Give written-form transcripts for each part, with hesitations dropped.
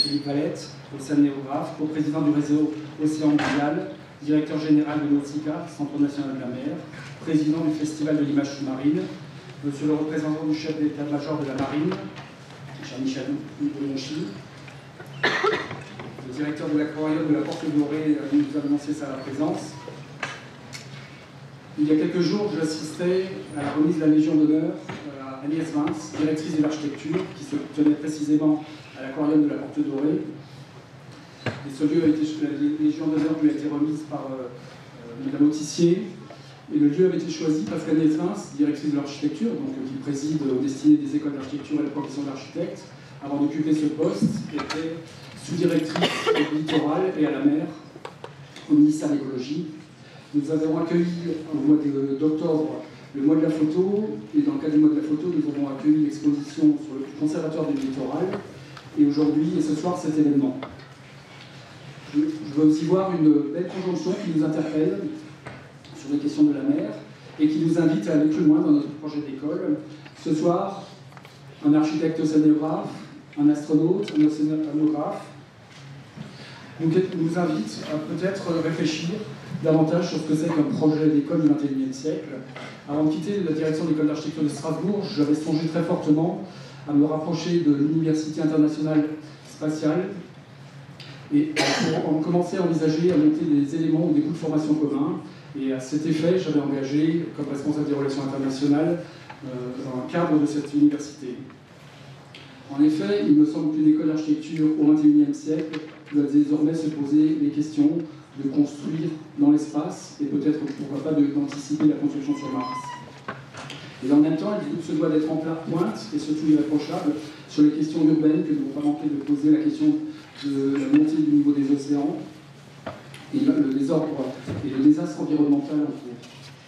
Philippe Valette, océanographe, co-président du réseau Océan Mondial, directeur général de Nautica, Centre national de la mer, président du Festival de l'image sous-marine, monsieur le représentant du chef d'état-major de la marine, cher Michel Monchy, le directeur de l'aquarium de la Porte Dorée nous a annoncé sa présence. Il y a quelques jours, j'assisterai à la remise de la Légion d'honneur à Agnès Vince, directrice de l'architecture, qui se tenait précisément à l'aquarium de la Porte Dorée. Et ce lieu a été, la Légion d'honneur lui a été remise par Madame Autissier. Et le lieu avait été choisi parce qu'Agnès Vince, directrice de l'architecture, donc qui préside aux destinées des écoles d'architecture et la profession d'architecte, avant d'occuper ce poste, était sous-directrice au littoral et à la mer au ministère de l'Écologie. Nous avons accueilli au mois d'octobre le mois de la photo, et dans le cadre du mois de la photo, nous avons accueilli l'exposition sur le conservatoire du littoral, et aujourd'hui et ce soir cet événement. Je veux aussi voir une belle conjonction qui nous interpelle sur les questions de la mer et qui nous invite à aller plus loin dans notre projet d'école. Ce soir, un architecte océanographe, un astronaute, un océanographe nous invite à peut-être réfléchir davantage sur ce que c'est qu'un projet d'école du XXIe siècle. Avant de quitter la direction de l'école d'architecture de Strasbourg, j'avais songé très fortement à me rapprocher de l'Université internationale spatiale et pour commencer à envisager à monter des éléments ou des bouts de formation communs. Et à cet effet, j'avais engagé, comme responsable des relations internationales, dans un cadre de cette université. En effet, il me semble qu'une école d'architecture au XXIe siècle doit désormais se poser les questions de construire dans l'espace et peut-être, pourquoi pas, d'anticiper la construction sur Mars. Et en même temps, il se doit d'être en pointe et surtout irréprochable sur les questions urbaines que nous ne devons pas manquer de poser, la question de la montée du niveau des océans et le désordre et le désastre environnemental en cours.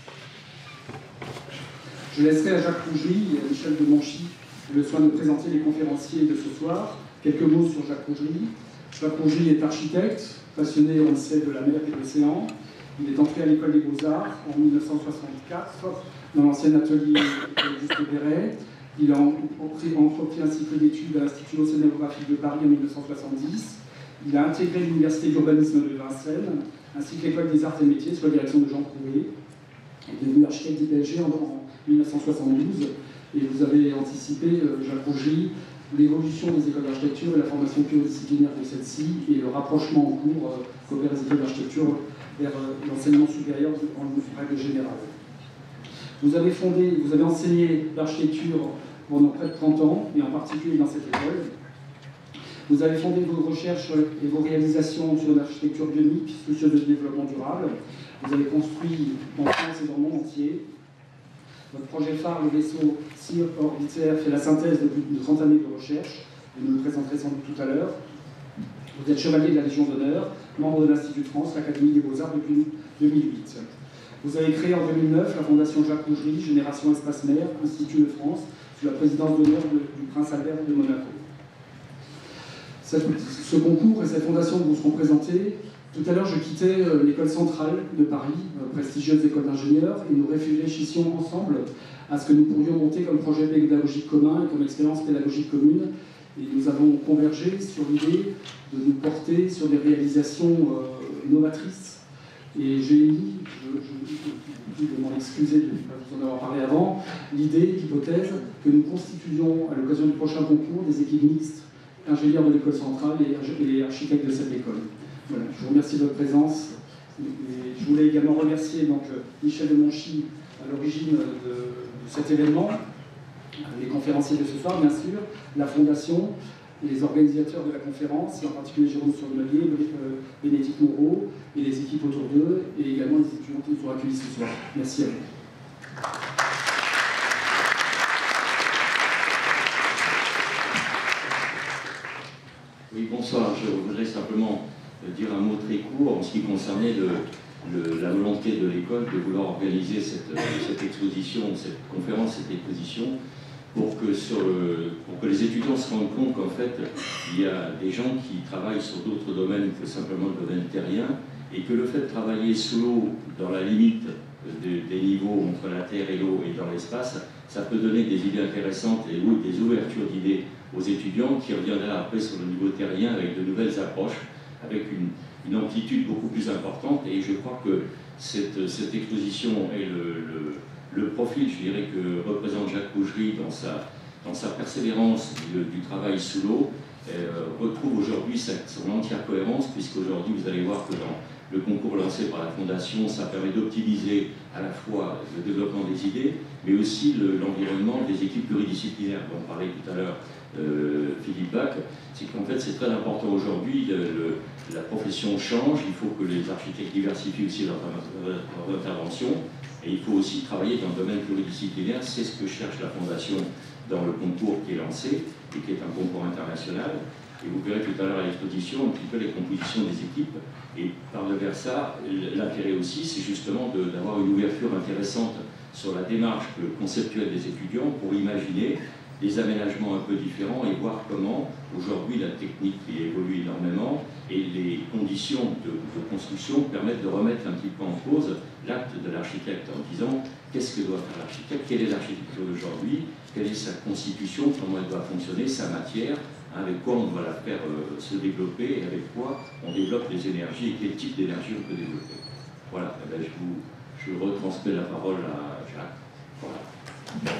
Je laisserai à Jacques Rougerie et à Michel de Monchy le soin de présenter les conférenciers de ce soir. Quelques mots sur Jacques Rougerie. Jacques Rougerie est architecte, passionné, on le sait, de la mer et de l'océan. Il est entré à l'école des Beaux-Arts en 1964, dans l'ancien atelier Auguste Perret. Il a entrepris un cycle d'études à l'Institut océanographique de Paris en 1970. Il a intégré l'Université d'urbanisme de Vincennes, ainsi que l'École des arts et métiers sous la direction de Jean Prouet. Il est devenu architecte d'IPG en 1972. Et vous avez anticipé, Jacques Rougerie, l'évolution des écoles d'architecture et la formation pluridisciplinaire de celle-ci et le rapprochement en cours qu'opèrent les écoles d'architecture vers l'enseignement supérieur en règle générale. Vous avez enseigné l'architecture pendant près de 30 ans, et en particulier dans cette école. Vous avez fondé vos recherches et vos réalisations sur l'architecture bionique, soucieuse de développement durable. Vous avez construit en France et dans le monde entier. Votre projet phare, le vaisseau Sea Orbiter, fait la synthèse de plus de 30 années de recherche. Vous nous le présenterez sans doute tout à l'heure. Vous êtes chevalier de la Légion d'honneur, membre de l'Institut de France, l'Académie des Beaux-Arts depuis 2008. Vous avez créé en 2009 la Fondation Jacques Rougerie, Génération Espace Mer, Institut de France, sous la présidence d'honneur du Prince Albert de Monaco. Ce concours et cette fondation vous seront présentés. Tout à l'heure, je quittais l'école centrale de Paris, prestigieuse école d'ingénieurs, et nous réfléchissions ensemble à ce que nous pourrions monter comme projet pédagogique commun et comme expérience pédagogique commune. Et nous avons convergé sur l'idée de nous porter sur des réalisations novatrices. Et j'ai émis, je vais m'en excuser de ne pas vous en avoir parlé avant, l'idée, l'hypothèse que nous constituions à l'occasion du prochain concours des équipes mixtes, ingénieurs de l'école centrale et architectes de cette école. Voilà, je vous remercie de votre présence. Et je voulais également remercier donc, Michel de Monchy à l'origine de cet événement, les conférenciers de ce soir, bien sûr, la Fondation, les organisateurs de la conférence, et en particulier Jérôme Sourmelier, Bénédicte Moreau, et les équipes autour d'eux, et également les étudiants qui nous ont accueillis ce soir. Merci à vous. Oui, bonsoir. Je voudrais simplement dire un mot très court en ce qui concernait la volonté de l'école de vouloir organiser cette exposition, cette conférence, cette exposition, pour que les étudiants se rendent compte qu'en fait, il y a des gens qui travaillent sur d'autres domaines que simplement le domaine terrien, et que le fait de travailler sous l'eau, dans la limite des niveaux entre la terre et l'eau et dans l'espace, ça peut donner des idées intéressantes et des ouvertures d'idées aux étudiants, qui reviendra après sur le niveau terrien avec de nouvelles approches, avec une amplitude beaucoup plus importante. Et je crois que cette exposition et le profil, je dirais, que représente Jacques Rougerie dans sa persévérance du travail sous l'eau, retrouve aujourd'hui son entière cohérence, puisqu'aujourd'hui vous allez voir que dans le concours lancé par la Fondation, ça permet d'optimiser à la fois le développement des idées, mais aussi l'environnement des équipes pluridisciplinaires dont parlait tout à l'heure Philippe Bach. C'est qu'en fait c'est très important aujourd'hui, la profession change, il faut que les architectes diversifient aussi leurs interventions, et il faut aussi travailler dans le domaine pluridisciplinaire. C'est ce que cherche la Fondation dans le concours qui est lancé, et qui est un concours international. Et vous verrez tout à l'heure à l'exposition un petit peu les compositions des équipes. Et par-devers ça, l'intérêt aussi, c'est justement d'avoir une ouverture intéressante sur la démarche conceptuelle des étudiants pour imaginer des aménagements un peu différents et voir comment, aujourd'hui, la technique qui évolue énormément et les conditions de construction permettent de remettre un petit peu en cause l'acte de l'architecte en disant qu'est-ce que doit faire l'architecte, quelle est l'architecture d'aujourd'hui, quelle est sa constitution, comment elle doit fonctionner, sa matière, avec quoi on doit la faire se développer et avec quoi on développe les énergies et quel type d'énergie on peut développer. Voilà, eh bien, je retransmets la parole à Jacques. Voilà.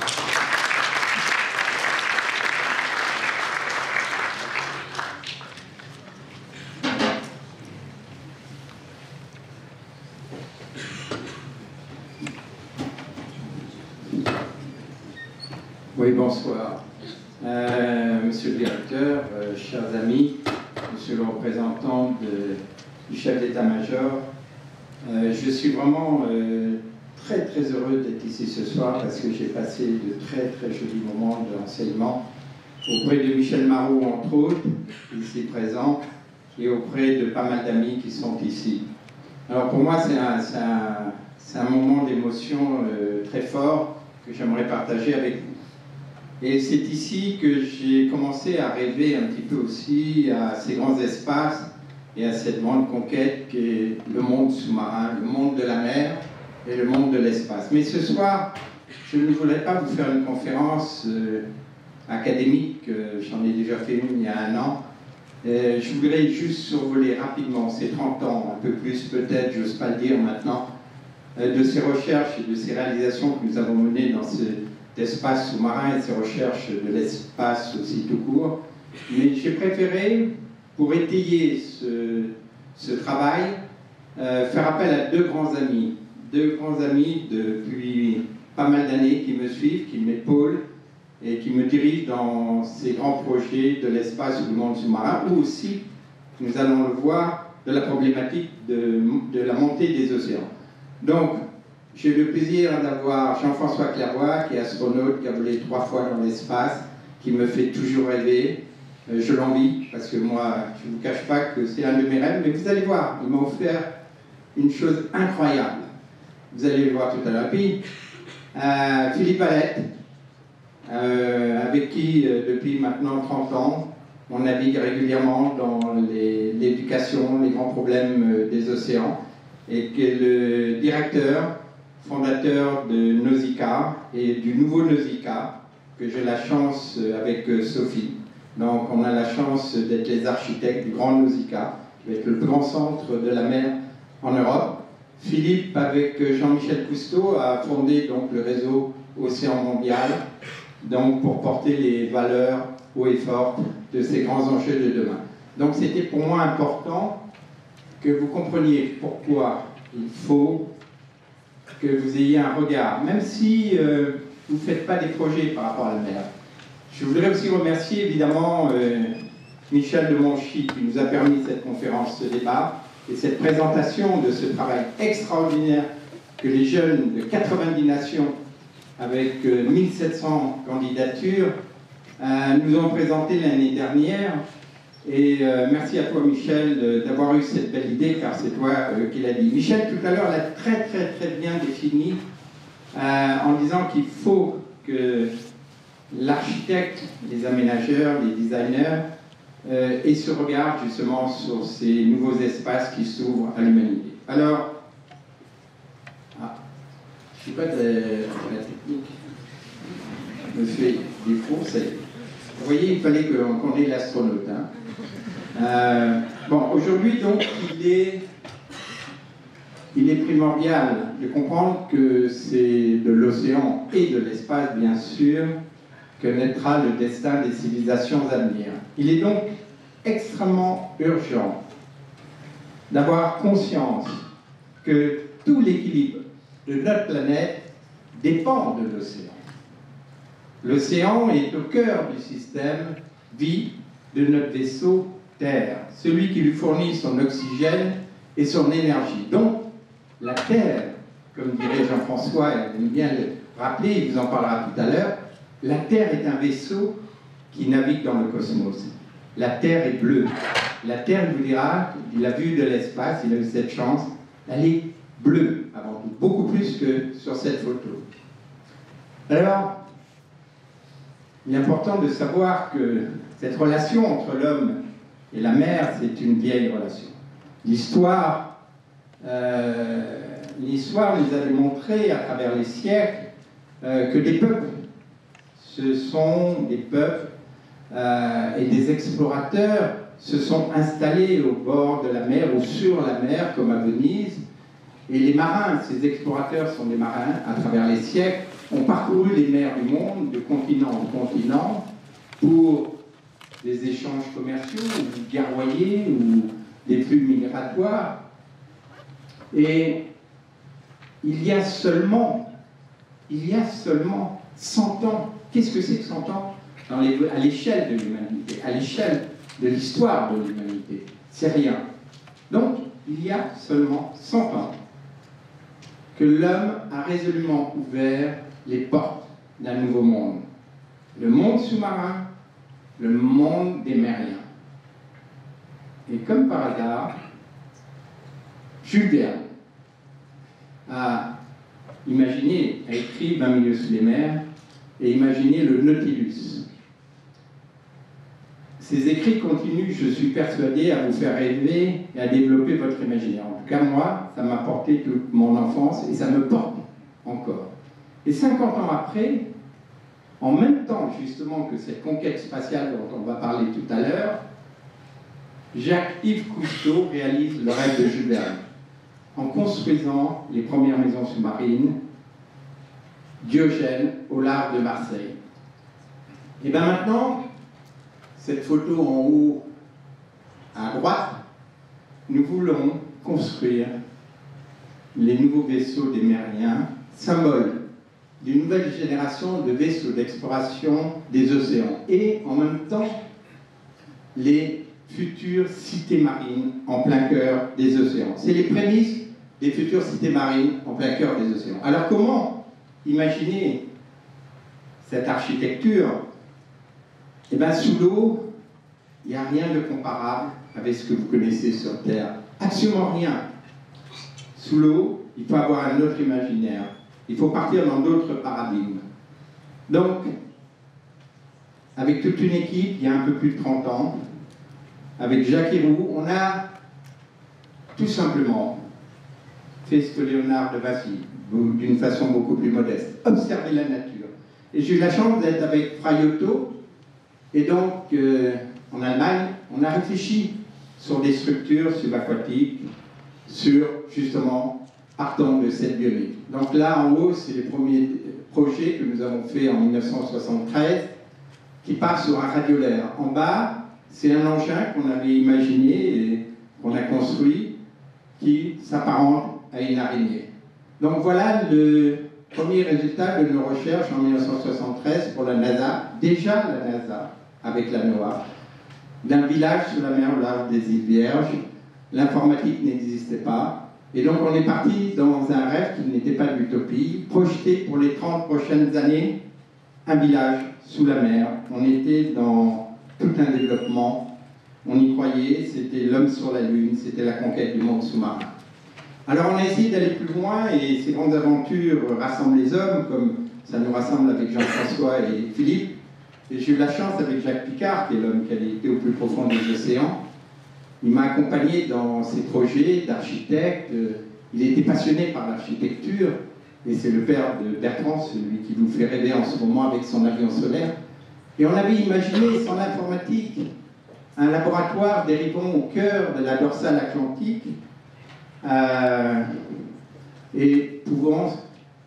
Oui, bonsoir. Monsieur le directeur, chers amis, monsieur le représentant du chef d'état-major, je suis vraiment très très heureux d'être ici ce soir parce que j'ai passé de très très jolis moments de renseignement auprès de Michel Marot, entre autres, ici présent, et auprès de pas mal d'amis qui sont ici. Alors pour moi, c'est un moment d'émotion très fort que j'aimerais partager avec vous. Et c'est ici que j'ai commencé à rêver un petit peu aussi à ces grands espaces et à cette grande conquête qu'est le monde sous-marin, le monde de la mer et le monde de l'espace. Mais ce soir, je ne voulais pas vous faire une conférence académique, j'en ai déjà fait une il y a un an. Je voudrais juste survoler rapidement ces 30 ans, un peu plus peut-être, je n'ose pas le dire maintenant, de ces recherches et de ces réalisations que nous avons menées dans l'espace sous-marin et ces recherches de l'espace aussi tout court. Mais j'ai préféré, pour étayer ce travail, faire appel à deux grands amis depuis pas mal d'années qui me suivent, qui m'épaulent et qui me dirigent dans ces grands projets de l'espace ou du monde sous-marin, ou aussi, nous allons le voir, de la problématique de la montée des océans. Donc, j'ai le plaisir d'avoir Jean-François Clairvoy, qui est astronaute, qui a volé 3 fois dans l'espace, qui me fait toujours rêver. Je l'envie, parce que moi, je ne vous cache pas que c'est un de mes rêves, mais vous allez voir, il m'a offert une chose incroyable. Vous allez le voir tout à l'heure. Puis, Philippe Alette, avec qui, depuis maintenant 30 ans, on navigue régulièrement dans l'éducation, les grands problèmes des océans, et qui est le directeur, fondateur de Nausicaa et du nouveau Nausicaa, que j'ai la chance avec Sophie. Donc on a la chance d'être les architectes du grand Nausicaa, qui va être le plus grand centre de la mer en Europe. Philippe, avec Jean-Michel Cousteau, a fondé donc le réseau Océan Mondial, donc pour porter les valeurs haut et fortes de ces grands enjeux de demain. Donc c'était pour moi important que vous compreniez pourquoi il faut que vous ayez un regard, même si vous ne faites pas des projets par rapport à la mer. Je voudrais aussi remercier évidemment Michel de Monchy qui nous a permis cette conférence, ce débat et cette présentation de ce travail extraordinaire que les jeunes de 90 nations avec 1700 candidatures nous ont présenté l'année dernière. Et merci à toi Michel d'avoir eu cette belle idée, car c'est toi qui l'as dit. Michel tout à l'heure l'a très très très bien défini en disant qu'il faut que l'architecte, les aménageurs, les designers aient ce regard justement sur ces nouveaux espaces qui s'ouvrent à l'humanité. Alors, je ne suis pas de la technique, je me fais des conseils. Vous voyez, il fallait qu'on ait l'astronaute. Hein. Bon, aujourd'hui, donc, il est primordial de comprendre que c'est de l'océan et de l'espace, bien sûr, que naîtra le destin des civilisations à venir. Il est donc extrêmement urgent d'avoir conscience que tout l'équilibre de notre planète dépend de l'océan. L'océan est au cœur du système vie de notre vaisseau Terre, celui qui lui fournit son oxygène et son énergie. Donc, la Terre, comme dirait Jean-François, il aime bien le rappeler, il vous en parlera tout à l'heure, la Terre est un vaisseau qui navigue dans le cosmos. La Terre est bleue. La Terre, il vous dira, il a vu de l'espace, il a eu cette chance, elle est bleue avant tout, beaucoup plus que sur cette photo. Alors, il est important de savoir que cette relation entre l'homme et la mer, c'est une vieille relation. L'histoire nous a démontré à travers les siècles que des peuples, ce sont des peuples et des explorateurs se sont installés au bord de la mer ou sur la mer, comme à Venise. Et les marins, ces explorateurs sont des marins, à travers les siècles, ont parcouru les mers du monde, de continent en continent, pour des échanges commerciaux, ou guerroyers, ou des flux migratoires. Et il y a seulement 100 ans, qu'est-ce que c'est que 100 ans à l'échelle de l'humanité, à l'échelle de l'histoire de l'humanité? C'est rien. Donc, il y a seulement 100 ans que l'homme a résolument ouvert les portes d'un nouveau monde. Le monde sous-marin, le monde des mériens. Et comme par hasard, Jules Verne a écrit 20 milieux sous les mers et imaginé le Nautilus. Ces écrits continuent, je suis persuadé, à vous faire rêver et à développer votre imaginaire. En tout cas, moi, ça m'a porté toute mon enfance et ça me porte encore. Et 50 ans après, en même temps justement que cette conquête spatiale dont on va parler tout à l'heure, Jacques-Yves Cousteau réalise le rêve de Jules Verne en construisant les premières maisons sous-marines, Diogène, au large de Marseille. Et bien maintenant, cette photo en haut à droite, nous voulons construire les nouveaux vaisseaux des mériens, symbole d'une nouvelle génération de vaisseaux d'exploration des océans, et en même temps les futures cités marines en plein cœur des océans. C'est les prémices des futures cités marines en plein cœur des océans. Alors comment imaginer cette architecture? Eh bien, sous l'eau, il n'y a rien de comparable avec ce que vous connaissez sur Terre. Absolument rien. Sous l'eau, il faut avoir un autre imaginaire. Il faut partir dans d'autres paradigmes. Donc, avec toute une équipe, il y a un peu plus de 30 ans, avec Jacques Héroux, on a tout simplement fait ce que Léonard de Vinci, d'une façon beaucoup plus modeste, observer la nature. Et j'ai eu la chance d'être avec Frei Otto, et donc en Allemagne, on a réfléchi sur des structures subaquatiques, sur justement partant de cette bionique. Donc là en haut, c'est les premiers projets que nous avons faits en 1973, qui part sur un radiolaire. En bas, c'est un engin qu'on avait imaginé et qu'on a construit, qui s'apparente à une araignée. Donc voilà le premier résultat de nos recherches en 1973 pour la NASA, déjà la NASA avec la NOAA, d'un village sous la mer au large des îles Vierges. L'informatique n'existait pas, et donc on est parti dans un rêve qui n'était pas de l'utopie, projeté pour les 30 prochaines années, un village sous la mer. On était dans tout un développement, on y croyait, c'était l'homme sur la Lune, c'était la conquête du monde sous-marin. Alors on a essayé d'aller plus loin, et ces grandes aventures rassemblent les hommes, comme ça nous rassemble avec Jean-François et Philippe. Et j'ai eu la chance avec Jacques Picard, qui est l'homme qui a été au plus profond des océans. Il m'a accompagné dans ses projets d'architecte. Il était passionné par l'architecture, et c'est le père de Bertrand, celui qui vous fait rêver en ce moment avec son avion solaire. Et on avait imaginé, sans l'informatique, un laboratoire dérivant au cœur de la dorsale atlantique et pouvant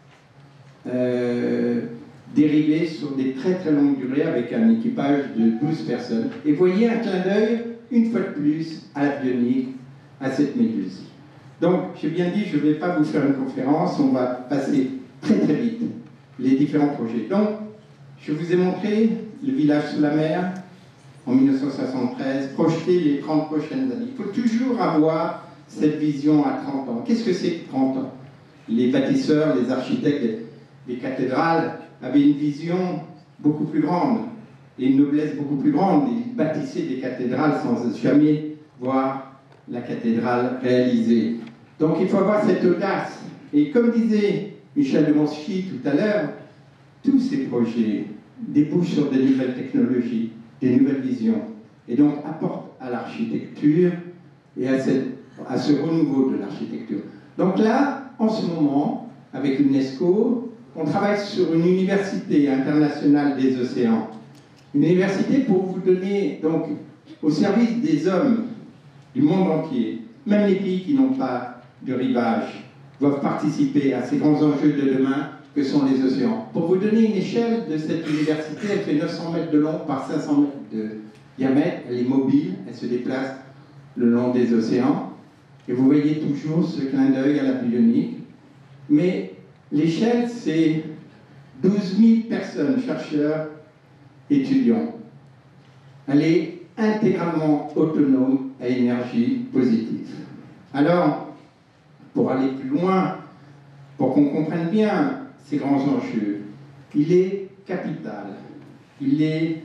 dériver sur des très très longues durées avec un équipage de 12 personnes. Et voyez un clin d'œil, une fois de plus, à l'avionique, à cette méduse. Donc, j'ai bien dit, je ne vais pas vous faire une conférence, on va passer très très vite les différents projets. Donc, je vous ai montré le village sous la mer en 1973, projeter les 30 prochaines années. Il faut toujours avoir cette vision à 30 ans. Qu'est-ce que c'est que 30 ans? Les bâtisseurs, les architectes des cathédrales avaient une vision beaucoup plus grande et une noblesse beaucoup plus grande. Ils bâtissaient des cathédrales sans jamais voir la cathédrale réalisée. Donc il faut avoir cette audace. Et comme disait Michel de Monchy tout à l'heure, tous ces projets débouchent sur des nouvelles technologies, des nouvelles visions, et donc apportent à l'architecture et à ce renouveau de l'architecture. Donc là, en ce moment, avec l'UNESCO, on travaille sur une université internationale des océans. Une université pour vous donner, donc, au service des hommes du monde entier, même les pays qui n'ont pas de rivage, doivent participer à ces grands enjeux de demain que sont les océans. Pour vous donner une échelle de cette université, elle fait 900 mètres de long par 500 mètres de diamètre, elle est mobile, elle se déplace le long des océans, et vous voyez toujours ce clin d'œil à la bionique. Mais l'échelle, c'est 12 000 personnes, chercheurs, étudiants. Elle est intégralement autonome à énergie positive. Alors, pour aller plus loin, pour qu'on comprenne bien ces grands enjeux, il est capital, il est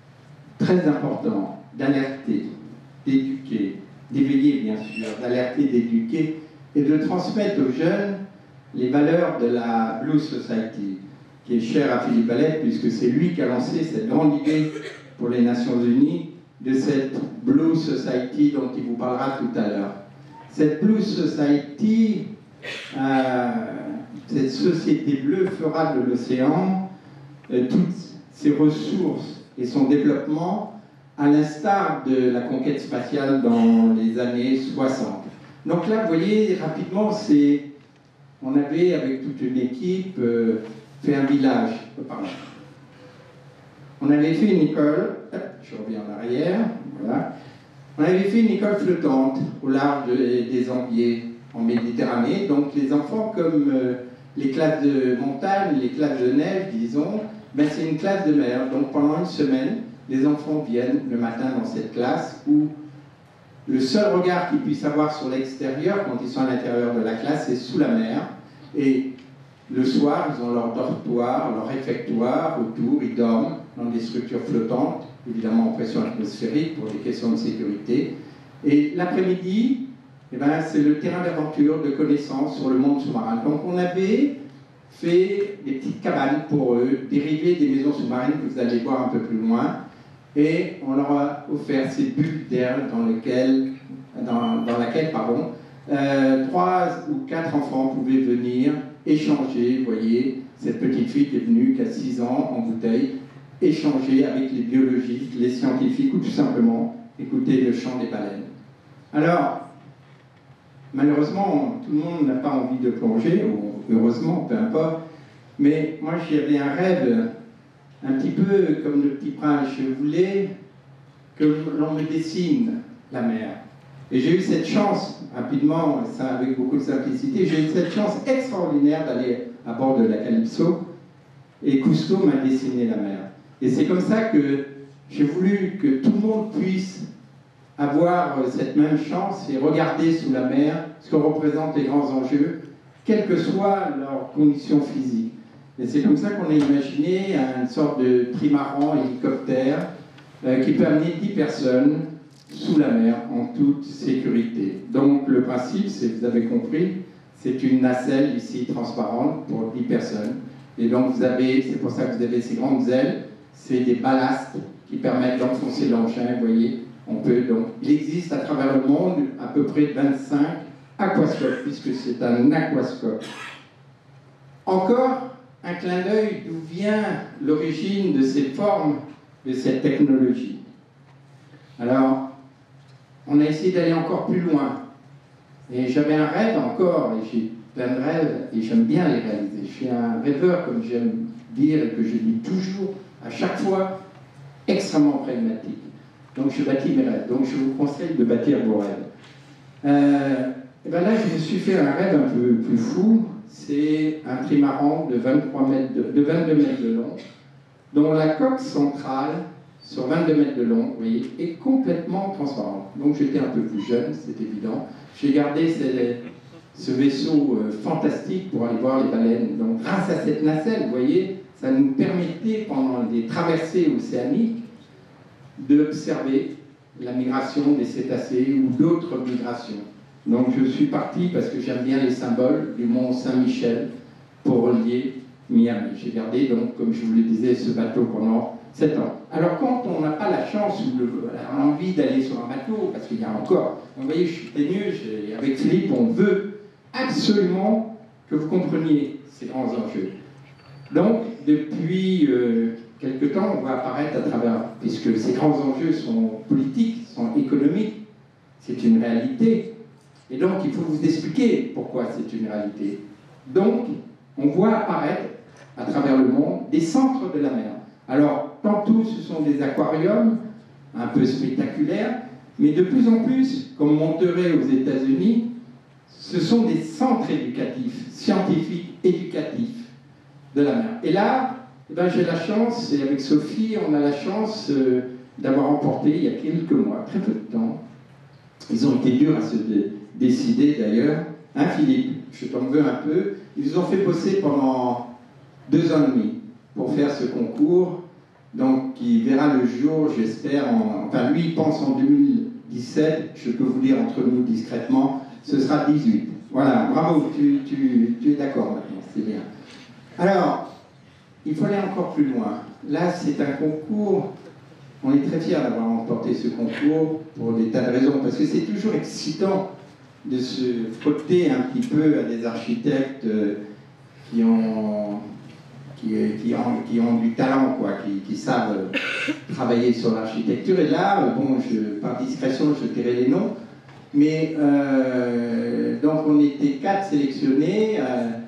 très important d'alerter, d'éduquer, d'éveiller bien sûr, d'alerter, d'éduquer et de transmettre aux jeunes les valeurs de la Blue Society, qui est chère à Philippe Ballette, puisque c'est lui qui a lancé cette grande idée pour les Nations Unies de cette Blue Society dont il vous parlera tout à l'heure. Cette Blue Society, cette société bleue fera de l'océan toutes ses ressources et son développement à l'instar de la conquête spatiale dans les années 60. Donc là, vous voyez, rapidement, on avait, avec toute une équipe, fait un village. On avait fait une école, je reviens en arrière, voilà. On avait fait une école flottante au large des Ambiers, en Méditerranée. Donc les enfants, comme les classes de montagne, les classes de neige, disons, ben c'est une classe de mer. Donc pendant une semaine, les enfants viennent le matin dans cette classe où le seul regard qu'ils puissent avoir sur l'extérieur, quand ils sont à l'intérieur de la classe, c'est sous la mer. Et le soir, ils ont leur dortoir, leur réfectoire autour, ils dorment dans des structures flottantes, évidemment en pression atmosphérique pour des questions de sécurité. Et l'après-midi, eh ben, c'est le terrain d'aventure, de connaissances sur le monde sous-marin. Donc on avait fait des petites cabanes pour eux, dérivées des maisons sous-marines que vous allez voir un peu plus loin, et on leur a offert ces bulles d'air dans laquelle 3 ou 4 enfants pouvaient venir échanger, vous voyez, cette petite fille qui est venue, qui a 6 ans, en bouteille, échanger avec les biologistes, les scientifiques, ou tout simplement écouter le chant des baleines. Alors, malheureusement, tout le monde n'a pas envie de plonger, ou heureusement, peu importe, mais moi j'avais un rêve, un petit peu comme le Petit Prince, je voulais que l'on me dessine la mer. Et j'ai eu cette chance, rapidement, ça avec beaucoup de simplicité, j'ai eu cette chance extraordinaire d'aller à bord de la Calypso, et Cousteau m'a dessiné la mer. Et c'est comme ça que j'ai voulu que tout le monde puisse avoir cette même chance et regarder sous la mer ce que représentent les grands enjeux, quelles que soient leurs conditions physiques. Et c'est comme ça qu'on a imaginé une sorte de trimaran hélicoptère qui peut amener 10 personnes sous la mer en toute sécurité. Donc le principe, vous avez compris, c'est une nacelle ici transparente pour 10 personnes. Et donc c'est pour ça que vous avez ces grandes ailes, c'est des ballastes qui permettent d'enfoncer l'engin, vous voyez. Il existe à travers le monde à peu près 25 aquascopes, puisque c'est un aquascope. Encore un clin d'œil d'où vient l'origine de ces formes de cette technologie. Alors, on a essayé d'aller encore plus loin. Et j'avais un rêve encore, et j'ai plein de rêves, et j'aime bien les réaliser. Je suis un rêveur, comme j'aime dire, et que je dis toujours, à chaque fois, extrêmement pragmatique. Donc je bâtis mes rêves. Donc je vous conseille de bâtir vos rêves. Et ben là, je me suis fait un rêve un peu plus fou. C'est un trimaran de 22 mètres de long, dont la coque centrale, sur 22 mètres de long, vous voyez, est complètement transparente. Donc j'étais un peu plus jeune, c'est évident. J'ai gardé ce vaisseau fantastique pour aller voir les baleines. Donc grâce à cette nacelle, vous voyez, ça nous permettait, pendant des traversées océaniques, d'observer la migration des cétacés ou d'autres migrations. Donc je suis parti parce que j'aime bien les symboles du mont Saint-Michel pour relier Miami. J'ai gardé donc, comme je vous le disais, ce bateau pendant 7 ans. Alors quand on n'a pas la chance ou l'envie d'aller sur un bateau, parce qu'il y a encore, vous voyez, je suis teigneux, avec Philippe, on veut absolument que vous compreniez ces grands enjeux. Donc depuis quelque temps, on voit apparaître à travers, puisque ces grands enjeux sont politiques, sont économiques, c'est une réalité. Et donc, il faut vous expliquer pourquoi c'est une réalité. Donc, on voit apparaître à travers le monde des centres de la mer. Alors, tantôt, ce sont des aquariums un peu spectaculaires, mais de plus en plus, comme Monterey aux États-Unis, ce sont des centres éducatifs, scientifiques, éducatifs de la mer. Et là, eh ben, j'ai la chance, et avec Sophie, on a la chance d'avoir emporté, il y a quelques mois, très peu de temps, ils ont été durs à se décider d'ailleurs, hein Philippe, je t'en veux un peu, ils nous ont fait bosser pendant 2 ans et demi pour faire ce concours, donc qui verra le jour, j'espère, enfin lui il pense en 2017, je peux vous dire entre nous discrètement, ce sera 18. Voilà, bravo, tu es d'accord maintenant, c'est bien. Alors, il faut aller encore plus loin. Là, c'est un concours, on est très fiers d'avoir remporté ce concours pour des tas de raisons, parce que c'est toujours excitant de se frotter un petit peu à des architectes qui ont du talent, quoi, qui savent travailler sur l'architecture. Et là, bon, par discrétion, je dirai les noms, mais donc on était 4 sélectionnés,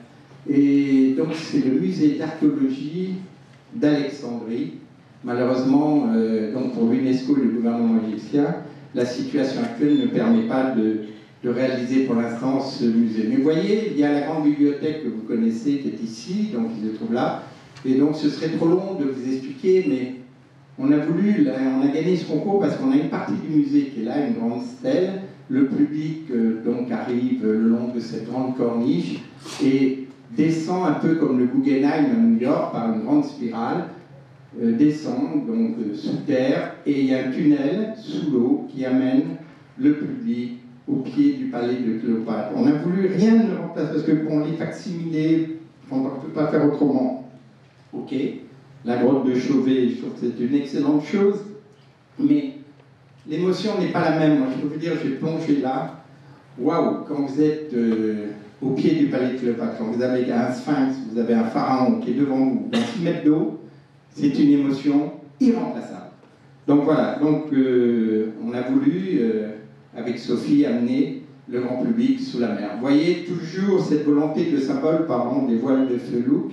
et donc c'est le musée d'archéologie d'Alexandrie. Malheureusement, donc pour l'UNESCO et le gouvernement égyptien, la situation actuelle ne permet pas de réaliser pour l'instant ce musée. Mais vous voyez, il y a la grande bibliothèque que vous connaissez qui est ici, donc il se trouve là. Et donc ce serait trop long de vous expliquer, mais on a gagné ce concours parce qu'on a une partie du musée qui est là, une grande stèle. Le public donc arrive le long de cette grande corniche et descend un peu comme le Guggenheim à New York par une grande spirale, descend donc sous terre, et il y a un tunnel sous l'eau qui amène le public au pied du palais de Cléopâtre. On a voulu rien ne remplacer parce que bon, les facsimilés, on ne peut pas faire autrement. Ok, la grotte de Chauvet, je trouve que c'est une excellente chose, mais l'émotion n'est pas la même. Moi, je peux vous dire, j'ai plongé là. Waouh, quand vous êtes au pied du palais de Cléopâtre, quand vous avez un sphinx, vous avez un pharaon qui est devant vous, dans 6 mètres d'eau, c'est une émotion irremplaçable. Donc voilà, donc on a voulu, avec Sophie, amener le grand public sous la mer. Vous voyez toujours cette volonté de symbole, pardon, des voiles de Felouk.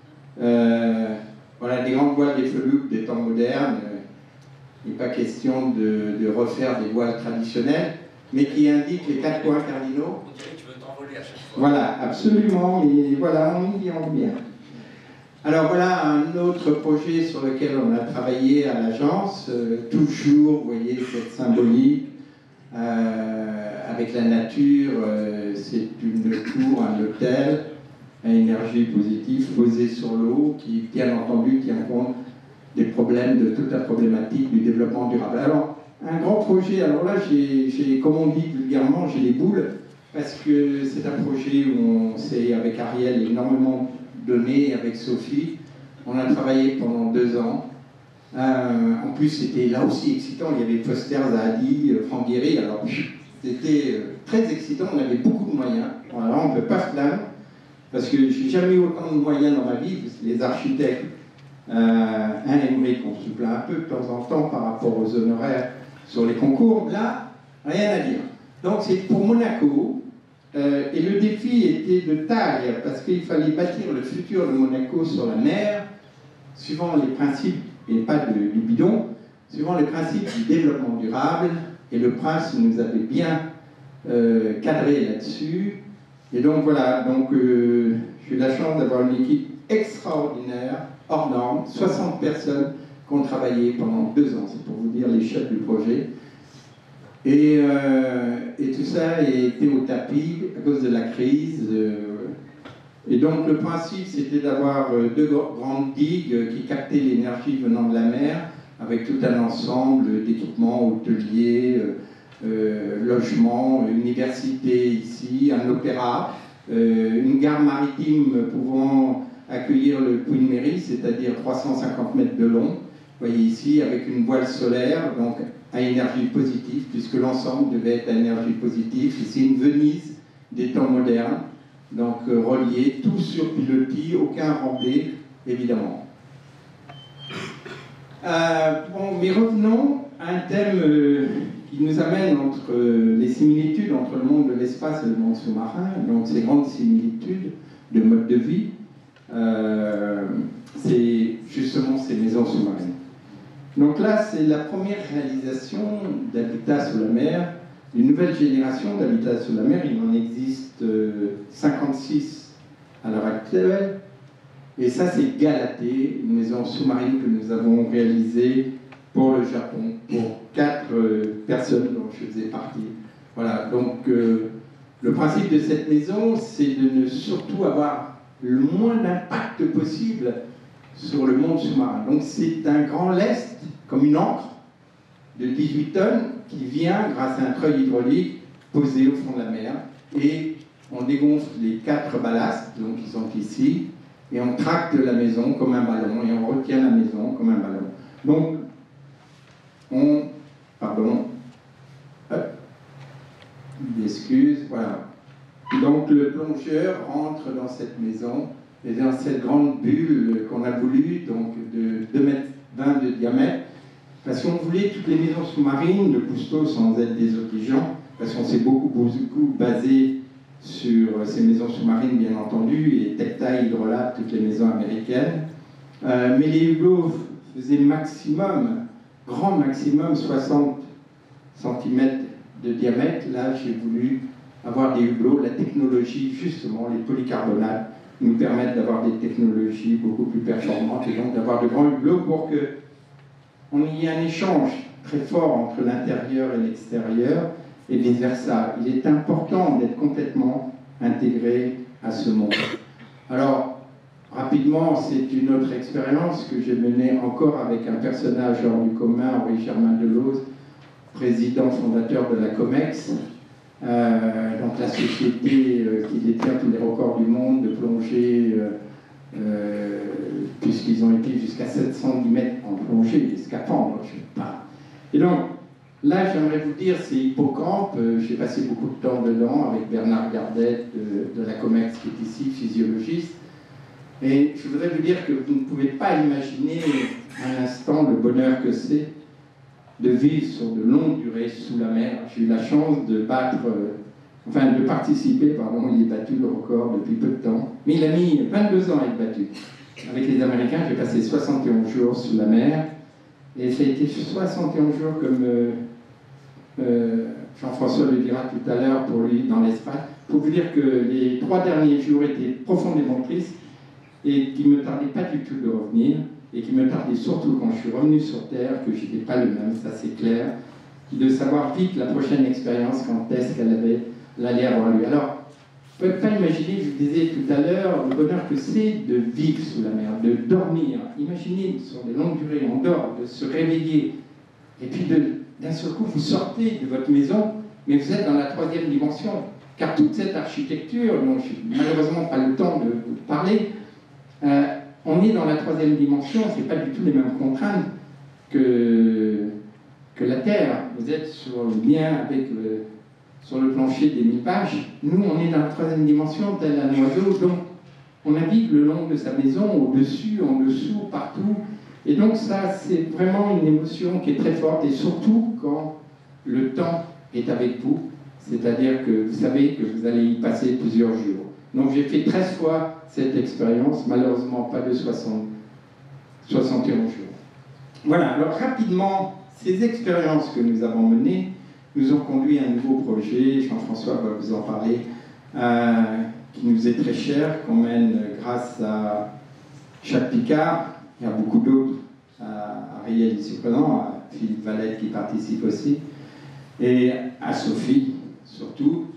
Voilà, des grandes voiles des Felouk des temps modernes. Il n'est pas question de refaire des voiles traditionnelles, mais qui indiquent les 4 points cardinaux. On dirait que tu veux t'envoler à chaque fois. Voilà, absolument, et voilà, on y vient bien. Alors voilà un autre projet sur lequel on a travaillé à l'agence, toujours, vous voyez, cette symbolique avec la nature, c'est une tour, un hôtel à énergie positive posé sur l'eau qui, bien entendu, tient compte des problèmes, de toute la problématique du développement durable. Alors, un grand projet, alors là, comme on dit vulgairement, j'ai les boules, parce que c'est un projet où on s'est, avec Ariel, énormément donné, avec Sophie. On a travaillé pendant 2 ans. En plus, c'était là aussi excitant. Il y avait Foster Zahadi, Franck Guéry. Alors, c'était très excitant. On avait beaucoup de moyens. Alors, on ne peut pas se plaindre, parce que je n'ai jamais eu autant de moyens dans ma vie. Les architectes Emmerich, on se plaint un peu de temps en temps par rapport aux honoraires sur les concours. Là, rien à dire. Donc c'est pour Monaco, et le défi était de taille, parce qu'il fallait bâtir le futur de Monaco sur la mer, suivant les principes, et pas du bidon, suivant les principes du développement durable, et le prince nous avait bien cadré là-dessus. Et donc voilà, donc, j'ai eu la chance d'avoir une équipe extraordinaire, hors norme, 60 personnes qui ont travaillé pendant 2 ans, c'est pour vous dire l'échelle du projet. Et tout ça était au tapis à cause de la crise. Et donc le principe, c'était d'avoir 2 grandes digues qui captaient l'énergie venant de la mer, avec tout un ensemble d'équipements hôteliers, logements, université ici, un opéra, une gare maritime pouvant accueillir le Queen Mary, c'est-à-dire 350 mètres de long. Vous voyez ici, avec une voile solaire, donc à énergie positive, puisque l'ensemble devait être à énergie positive. Ici, une Venise des temps modernes, donc relié, tout sur pilotis, aucun remblai, évidemment. Bon, mais revenons à un thème qui nous amène entre les similitudes entre le monde de l'espace et le monde sous-marin, donc ces grandes similitudes de mode de vie, c'est justement ces maisons sous-marines. Donc là, c'est la première réalisation d'habitat sous la mer, une nouvelle génération d'habitat sous la mer. Il en existe 56 à l'heure actuelle. Et ça, c'est Galatée, une maison sous-marine que nous avons réalisée pour le Japon, pour 4 personnes dont je faisais partie. Voilà, donc le principe de cette maison, c'est de ne surtout avoir le moins d'impact possible sur le monde sous-marin. Donc c'est un grand lest, comme une ancre de 18 tonnes qui vient, grâce à un treuil hydraulique, posé au fond de la mer. Et on dégonfle les 4 ballasts, donc qui sont ici, et on tracte la maison comme un ballon, et on retient la maison comme un ballon. Donc, voilà. Donc le plongeur rentre dans cette maison, et dans cette grande bulle qu'on a voulu, donc de 2,20 m de diamètre, parce qu'on voulait toutes les maisons sous-marines de Cousteau sans être désobligeant, parce qu'on s'est beaucoup basé sur ces maisons sous-marines, bien entendu, et Tecta, Hydrolab, toutes les maisons américaines. Mais les hublots faisaient maximum, grand maximum, 60 cm de diamètre. Là, j'ai voulu avoir des hublots. La technologie, justement, les polycarbonates, nous permettent d'avoir des technologies beaucoup plus performantes, et donc d'avoir de grands hublots pour qu'on y ait un échange très fort entre l'intérieur et l'extérieur, et vice-versa. Il est important d'être complètement intégré à ce monde. Alors, rapidement, c'est une autre expérience que j'ai menée encore avec un personnage hors du commun, Henri Germain Delauze, président fondateur de la COMEX, donc la société qui détient tous les records du monde de plongée, puisqu'ils ont été jusqu'à 710 mètres en plongée, des scaphandres, je ne sais pas. Et donc, là, j'aimerais vous dire, c'est Hippocampe. J'ai passé beaucoup de temps dedans avec Bernard Gardette de la COMEX qui est ici, physiologiste. Et je voudrais vous dire que vous ne pouvez pas imaginer un instant le bonheur que c'est de vivre sur de longues durées sous la mer. J'ai eu la chance de participer, il est battu le record depuis peu de temps. Mais il a mis 22 ans à être battu. Avec les Américains, j'ai passé 71 jours sous la mer. Et ça a été 71 jours comme Jean-François le dira tout à l'heure pour lui dans l'espace. Pour vous dire que les 3 derniers jours étaient profondément tristes et qu'il ne me tardait pas du tout de revenir, et qu'il me tardait surtout quand je suis revenu sur Terre, que je n'étais pas le même, ça c'est clair, de savoir vite la prochaine expérience, quand est-ce qu'elle allait avoir lieu. Alors, vous ne pouvez pas imaginer, je vous disais tout à l'heure, le bonheur que c'est de vivre sous la mer, de dormir. Imaginez, sur des longues durées, on dort, de se réveiller, et puis d'un seul coup, vous sortez de votre maison, mais vous êtes dans la 3e dimension. Car toute cette architecture, dont je n'ai malheureusement pas le temps de vous parler, on est dans la 3e dimension, ce n'est pas du tout les mêmes contraintes que la Terre. Vous êtes sur le plancher des 1000 pages. Nous, on est dans la 3e dimension, tel un oiseau, donc on navigue le long de sa maison, au-dessus, en dessous, partout. Et donc ça, c'est vraiment une émotion qui est très forte, et surtout quand le temps est avec vous, c'est-à-dire que vous savez que vous allez y passer plusieurs jours. Donc j'ai fait 13 fois cette expérience, malheureusement pas de 71 jours. Voilà, alors rapidement, ces expériences que nous avons menées nous ont conduit à un nouveau projet, Jean-François va vous en parler, qui nous est très cher, qu'on mène grâce à Jacques Picard, il y a beaucoup d'autres à réaliser ici présent, à Philippe Valette qui participe aussi, et à Sophie surtout.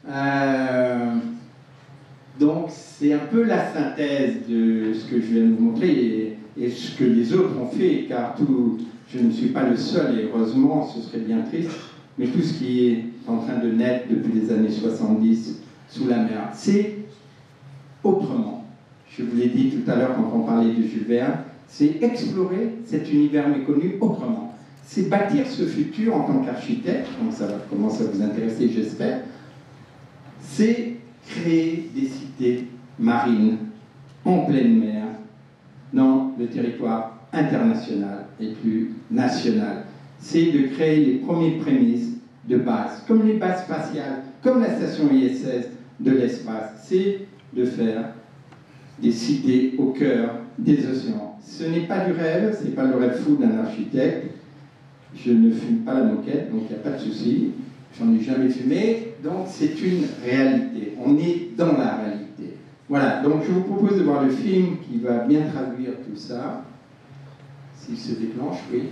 Donc c'est un peu la synthèse de ce que je viens de vous montrer et ce que les autres ont fait, car je ne suis pas le seul, et heureusement ce serait bien triste, mais tout ce qui est en train de naître depuis les années 70 sous la mer, c'est autrement. Je vous l'ai dit tout à l'heure quand on parlait de Jules Verne, c'est explorer cet univers méconnu autrement. C'est bâtir ce futur en tant qu'architecte, donc ça va commencer à vous intéresser, j'espère. C'est créer des cités marines en pleine mer, dans le territoire international et plus national. C'est de créer les premières prémices de base, comme les bases spatiales, comme la station ISS de l'espace. C'est de faire des cités au cœur des océans. Ce n'est pas du rêve, ce n'est pas le rêve fou d'un architecte. Je ne fume pas la moquette, donc il n'y a pas de souci. J'en ai jamais fumé, donc c'est une réalité. On est dans la réalité. Voilà, donc je vous propose de voir le film qui va bien traduire tout ça. S'il se déclenche, oui.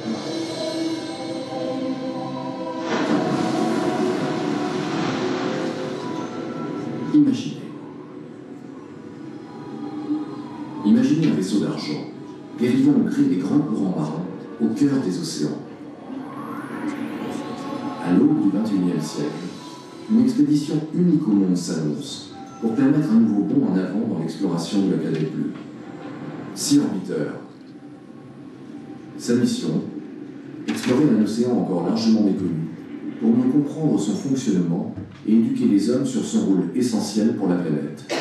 Imaginez un vaisseau d'argent, dérivant au gré des grands courants marins, au cœur des océans. À l'aube du XXIe siècle, une expédition unique au monde s'annonce pour permettre un nouveau bond en avant dans l'exploration de la planète bleue. Sea Orbiter. Sa mission, explorer un océan encore largement méconnu pour mieux comprendre son fonctionnement et éduquer les hommes sur son rôle essentiel pour la planète.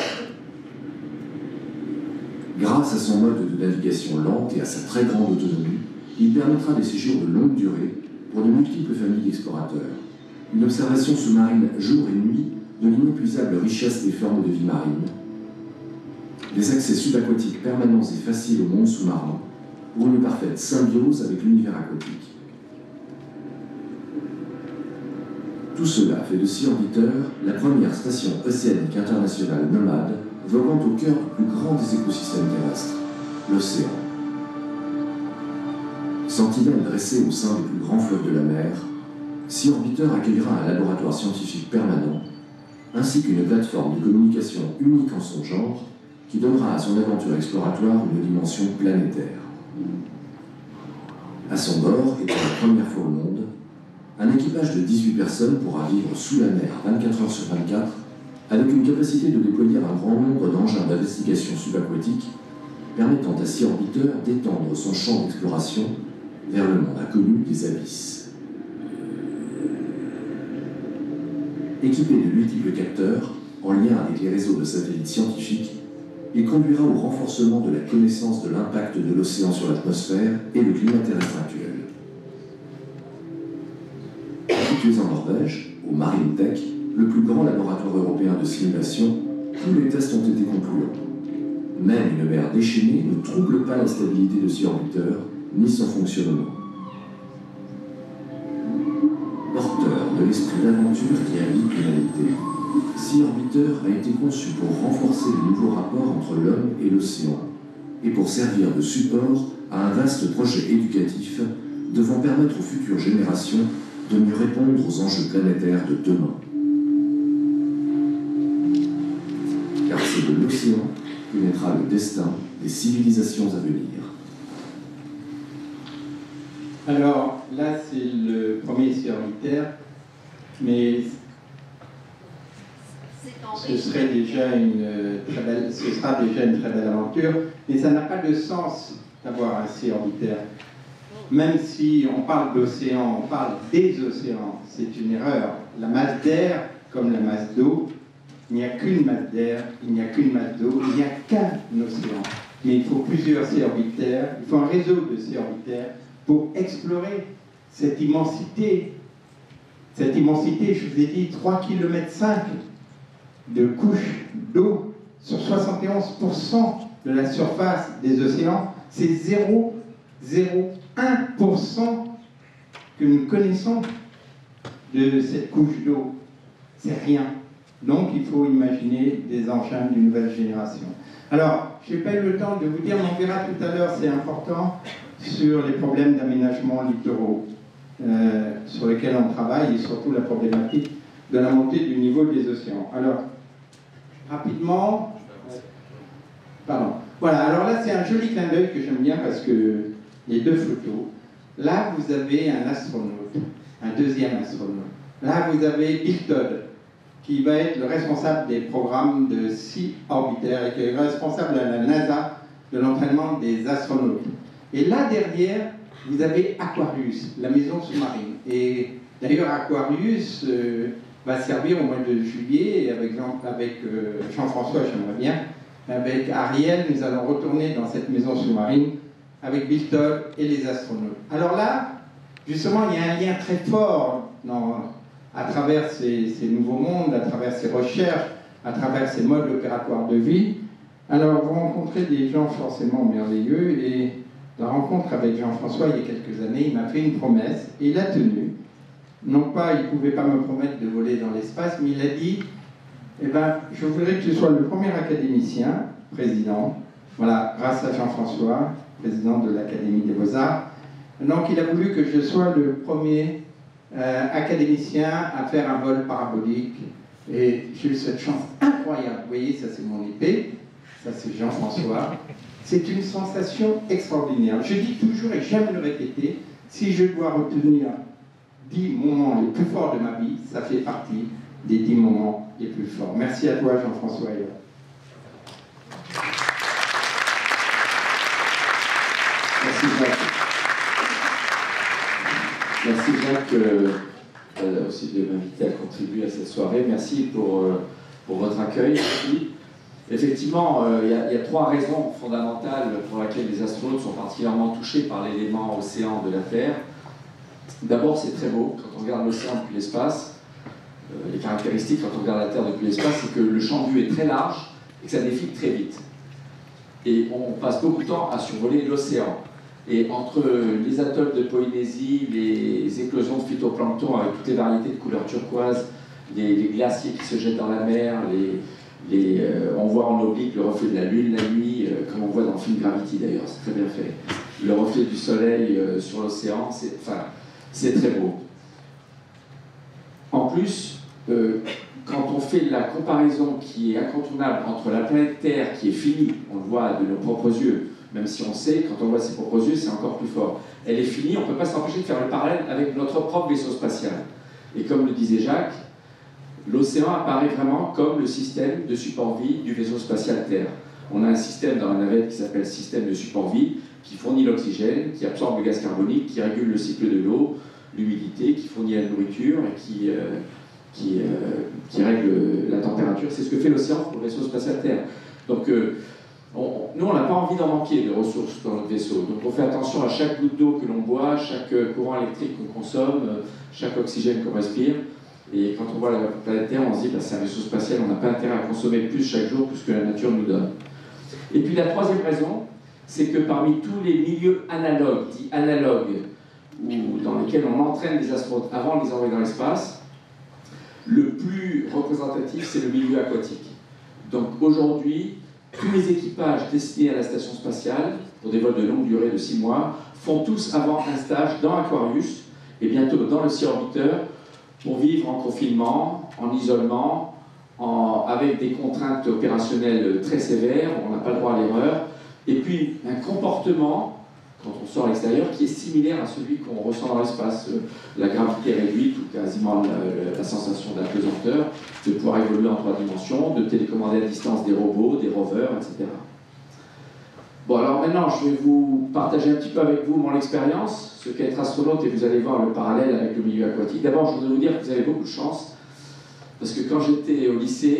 Grâce à son mode de navigation lente et à sa très grande autonomie, il permettra des séjours de longue durée pour de multiples familles d'explorateurs. Une observation sous-marine jour et nuit de l'inépuisable richesse des formes de vie marine. Des accès subaquatiques permanents et faciles au monde sous-marin pour une parfaite symbiose avec l'univers aquatique. Tout cela fait de Sea Orbiter la première station océanique internationale nomade voguant au cœur du plus grand des écosystèmes terrestres, l'océan. Sentinelle dressée au sein des plus grands fleuves de la mer, Sea Orbiter accueillera un laboratoire scientifique permanent, ainsi qu'une plateforme de communication unique en son genre, qui donnera à son aventure exploratoire une dimension planétaire. À son bord, et pour la première fois au monde, un équipage de 18 personnes pourra vivre sous la mer 24 heures sur 24, avec une capacité de déployer un grand nombre d'engins d'investigation subaquatique, permettant à Sea Orbiter d'étendre son champ d'exploration vers le monde inconnu des abysses. Équipé de multiples capteurs, en lien avec les réseaux de satellites scientifiques, il conduira au renforcement de la connaissance de l'impact de l'océan sur l'atmosphère et le climat terrestre actuel. Situé en Norvège, au Marine Tech, le plus grand laboratoire européen de simulation, tous les tests ont été concluants. Même une mer déchaînée ne trouble pas la stabilité de Sea Orbiter, ni son fonctionnement. Porteur de l'esprit d'aventure qui habite l'humanité, Sea Orbiter a été conçu pour renforcer le nouveau rapport entre l'homme et l'océan, et pour servir de support à un vaste projet éducatif devant permettre aux futures générations de mieux répondre aux enjeux planétaires de demain. Car c'est de l'océan que naîtra le destin des civilisations à venir. Alors là, c'est le premier Sea Orbiter, mais ce sera déjà une très belle aventure, mais ça n'a pas de sens d'avoir un Sea Orbiter. Même si on parle d'océan, on parle des océans, c'est une erreur. La masse d'air, comme la masse d'eau, il n'y a qu'une masse d'air, il n'y a qu'une masse d'eau, il n'y a qu'un océan. Mais il faut plusieurs C-orbitaires, il faut un réseau de C-orbitaires pour explorer cette immensité. Cette immensité, je vous ai dit, 3,5 km de couches d'eau sur 71% de la surface des océans. C'est 0,01% que nous connaissons de cette couche d'eau. C'est rien. Donc il faut imaginer des engins d'une nouvelle génération. Alors, je n'ai pas eu le temps de vous dire, mais on verra tout à l'heure, c'est important, sur les problèmes d'aménagement littoraux sur lesquels on travaille, et surtout la problématique de la montée du niveau des océans. Alors, rapidement, pardon. Voilà, alors là c'est un joli clin d'œil que j'aime bien parce que les deux photos. Là vous avez un astronaute, un deuxième astronaute. Là vous avez Bill Todd, qui va être le responsable des programmes de Sea Orbiter et qui est responsable à la NASA de l'entraînement des astronautes. Et là derrière, vous avez Aquarius, la maison sous-marine. Et d'ailleurs Aquarius va servir au mois de juillet et avec Jean-François, j'aimerais bien. Avec Ariel, nous allons retourner dans cette maison sous-marine avec Bill Todd et les astronautes. Alors là, justement, il y a un lien très fort à travers ces nouveaux mondes, à travers ces recherches, à travers ces modes opératoires de vie. Alors, vous rencontrez des gens forcément merveilleux, et la rencontre avec Jean-François, il y a quelques années, il m'a fait une promesse, et il l'a tenue. Non pas, il ne pouvait pas me promettre de voler dans l'espace, mais il a dit: eh ben, je voudrais que tu sois le premier académicien, président, voilà, grâce à Jean-François, président de l'Académie des Beaux-Arts. Donc il a voulu que je sois le premier académicien à faire un vol parabolique. Et j'ai eu cette chance incroyable. Vous voyez, ça c'est mon épée, ça c'est Jean-François. C'est une sensation extraordinaire. Je dis toujours, et j'aime le répéter, si je dois retenir 10 moments les plus forts de ma vie, ça fait partie des 10 moments les plus forts. Merci à toi, Jean-François. Merci Jacques. Merci Jacques aussi de m'inviter à contribuer à cette soirée. Merci pour votre accueil ici. Effectivement, il y a 3 raisons fondamentales pour lesquelles les astronautes sont particulièrement touchés par l'élément océan de la Terre. D'abord, c'est très beau. Quand on regarde l'océan depuis l'espace, les caractéristiques quand on regarde la Terre depuis l'espace, c'est que le champ de vue est très large et que ça défile très vite. Et on passe beaucoup de temps à survoler l'océan. Et entre les atolls de Polynésie, les éclosions de phytoplancton avec toutes les variétés de couleurs turquoise, les glaciers qui se jettent dans la mer, on voit en oblique le reflet de la Lune la nuit, comme on voit dans le film Gravity d'ailleurs, c'est très bien fait. Le reflet du soleil sur l'océan, c'est très beau. En plus, quand on fait la comparaison qui est incontournable entre la planète Terre, qui est finie, on le voit de nos propres yeux, même si on sait, quand on voit ses propres yeux, c'est encore plus fort. Elle est finie, on ne peut pas s'empêcher de faire le parallèle avec notre propre vaisseau spatial. Et comme le disait Jacques, l'océan apparaît vraiment comme le système de support-vie du vaisseau spatial Terre. On a un système dans la navette qui s'appelle système de support-vie, qui fournit l'oxygène, qui absorbe le gaz carbonique, qui régule le cycle de l'eau, l'humidité, qui fournit la nourriture et qui règle la température. C'est ce que fait l'océan pour le vaisseau spatial Terre. Donc, nous, on n'a pas envie d'en manquer de ressources dans notre vaisseau. Donc, on fait attention à chaque goutte d'eau que l'on boit, chaque courant électrique qu'on consomme, chaque oxygène qu'on respire. Et quand on voit la planète Terre, on se dit, c'est un vaisseau spatial, on n'a pas intérêt à consommer plus chaque jour que ce que la nature nous donne. Et puis, la troisième raison, c'est que parmi tous les milieux analogues, dits analogues, ou dans lesquels on entraîne les astronautes avant de les envoyer dans l'espace, le plus représentatif, c'est le milieu aquatique. Donc aujourd'hui, tous les équipages destinés à la station spatiale, pour des vols de longue durée de 6 mois, font tous avant un stage dans Aquarius, et bientôt dans le Sea Orbiter, pour vivre en confinement, en isolement, avec des contraintes opérationnelles très sévères, on n'a pas le droit à l'erreur, et puis un comportement, quand on sort à l'extérieur, qui est similaire à celui qu'on ressent dans l'espace. La gravité réduite, ou quasiment la sensation d'apesanteur, de pouvoir évoluer en 3 dimensions, de télécommander à distance des robots, des rovers, etc. Bon, alors maintenant, je vais vous partager un petit peu avec vous mon expérience, ce qu'est être astronaute, et vous allez voir le parallèle avec le milieu aquatique. D'abord, je voudrais vous dire que vous avez beaucoup de chance, parce que quand j'étais au lycée,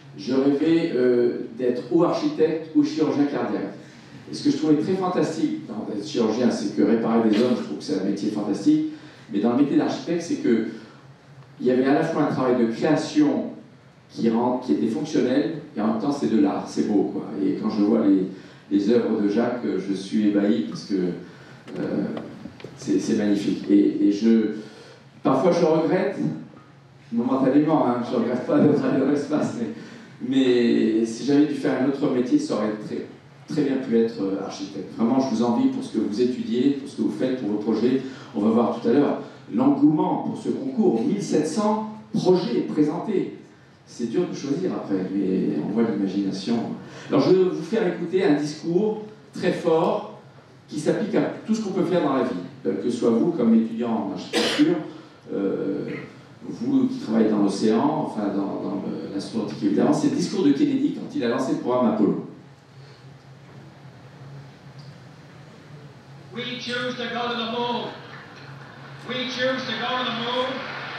je rêvais d'être ou architecte ou chirurgien cardiaque. Et ce que je trouvais très fantastique dans être chirurgien, c'est que réparer des hommes, je trouve que c'est un métier fantastique, mais dans le métier d'architecte, c'est qu'il y avait à la fois un travail de création qui était fonctionnel, et en même temps c'est de l'art, c'est beau, quoi. Et quand je vois les œuvres de Jacques, je suis ébahi parce que c'est magnifique. Et parfois je regrette, momentanément, hein, je ne regrette pas d'être allé dans l'espace, mais si j'avais dû faire un autre métier, ça aurait très bien pu être architecte. Vraiment, je vous envie pour ce que vous étudiez, pour ce que vous faites, pour vos projets. On va voir tout à l'heure l'engouement pour ce concours, 1700 projets présentés. C'est dur de choisir après, mais on voit l'imagination. Alors je vais vous faire écouter un discours très fort qui s'applique à tout ce qu'on peut faire dans la vie, que ce soit vous comme étudiant en architecture, vous qui travaillez dans l'océan, enfin dans l'astronautique évidemment. C'est le discours de Kennedy quand il a lancé le programme Apollo. We choose to go to the moon. We choose to go to the moon.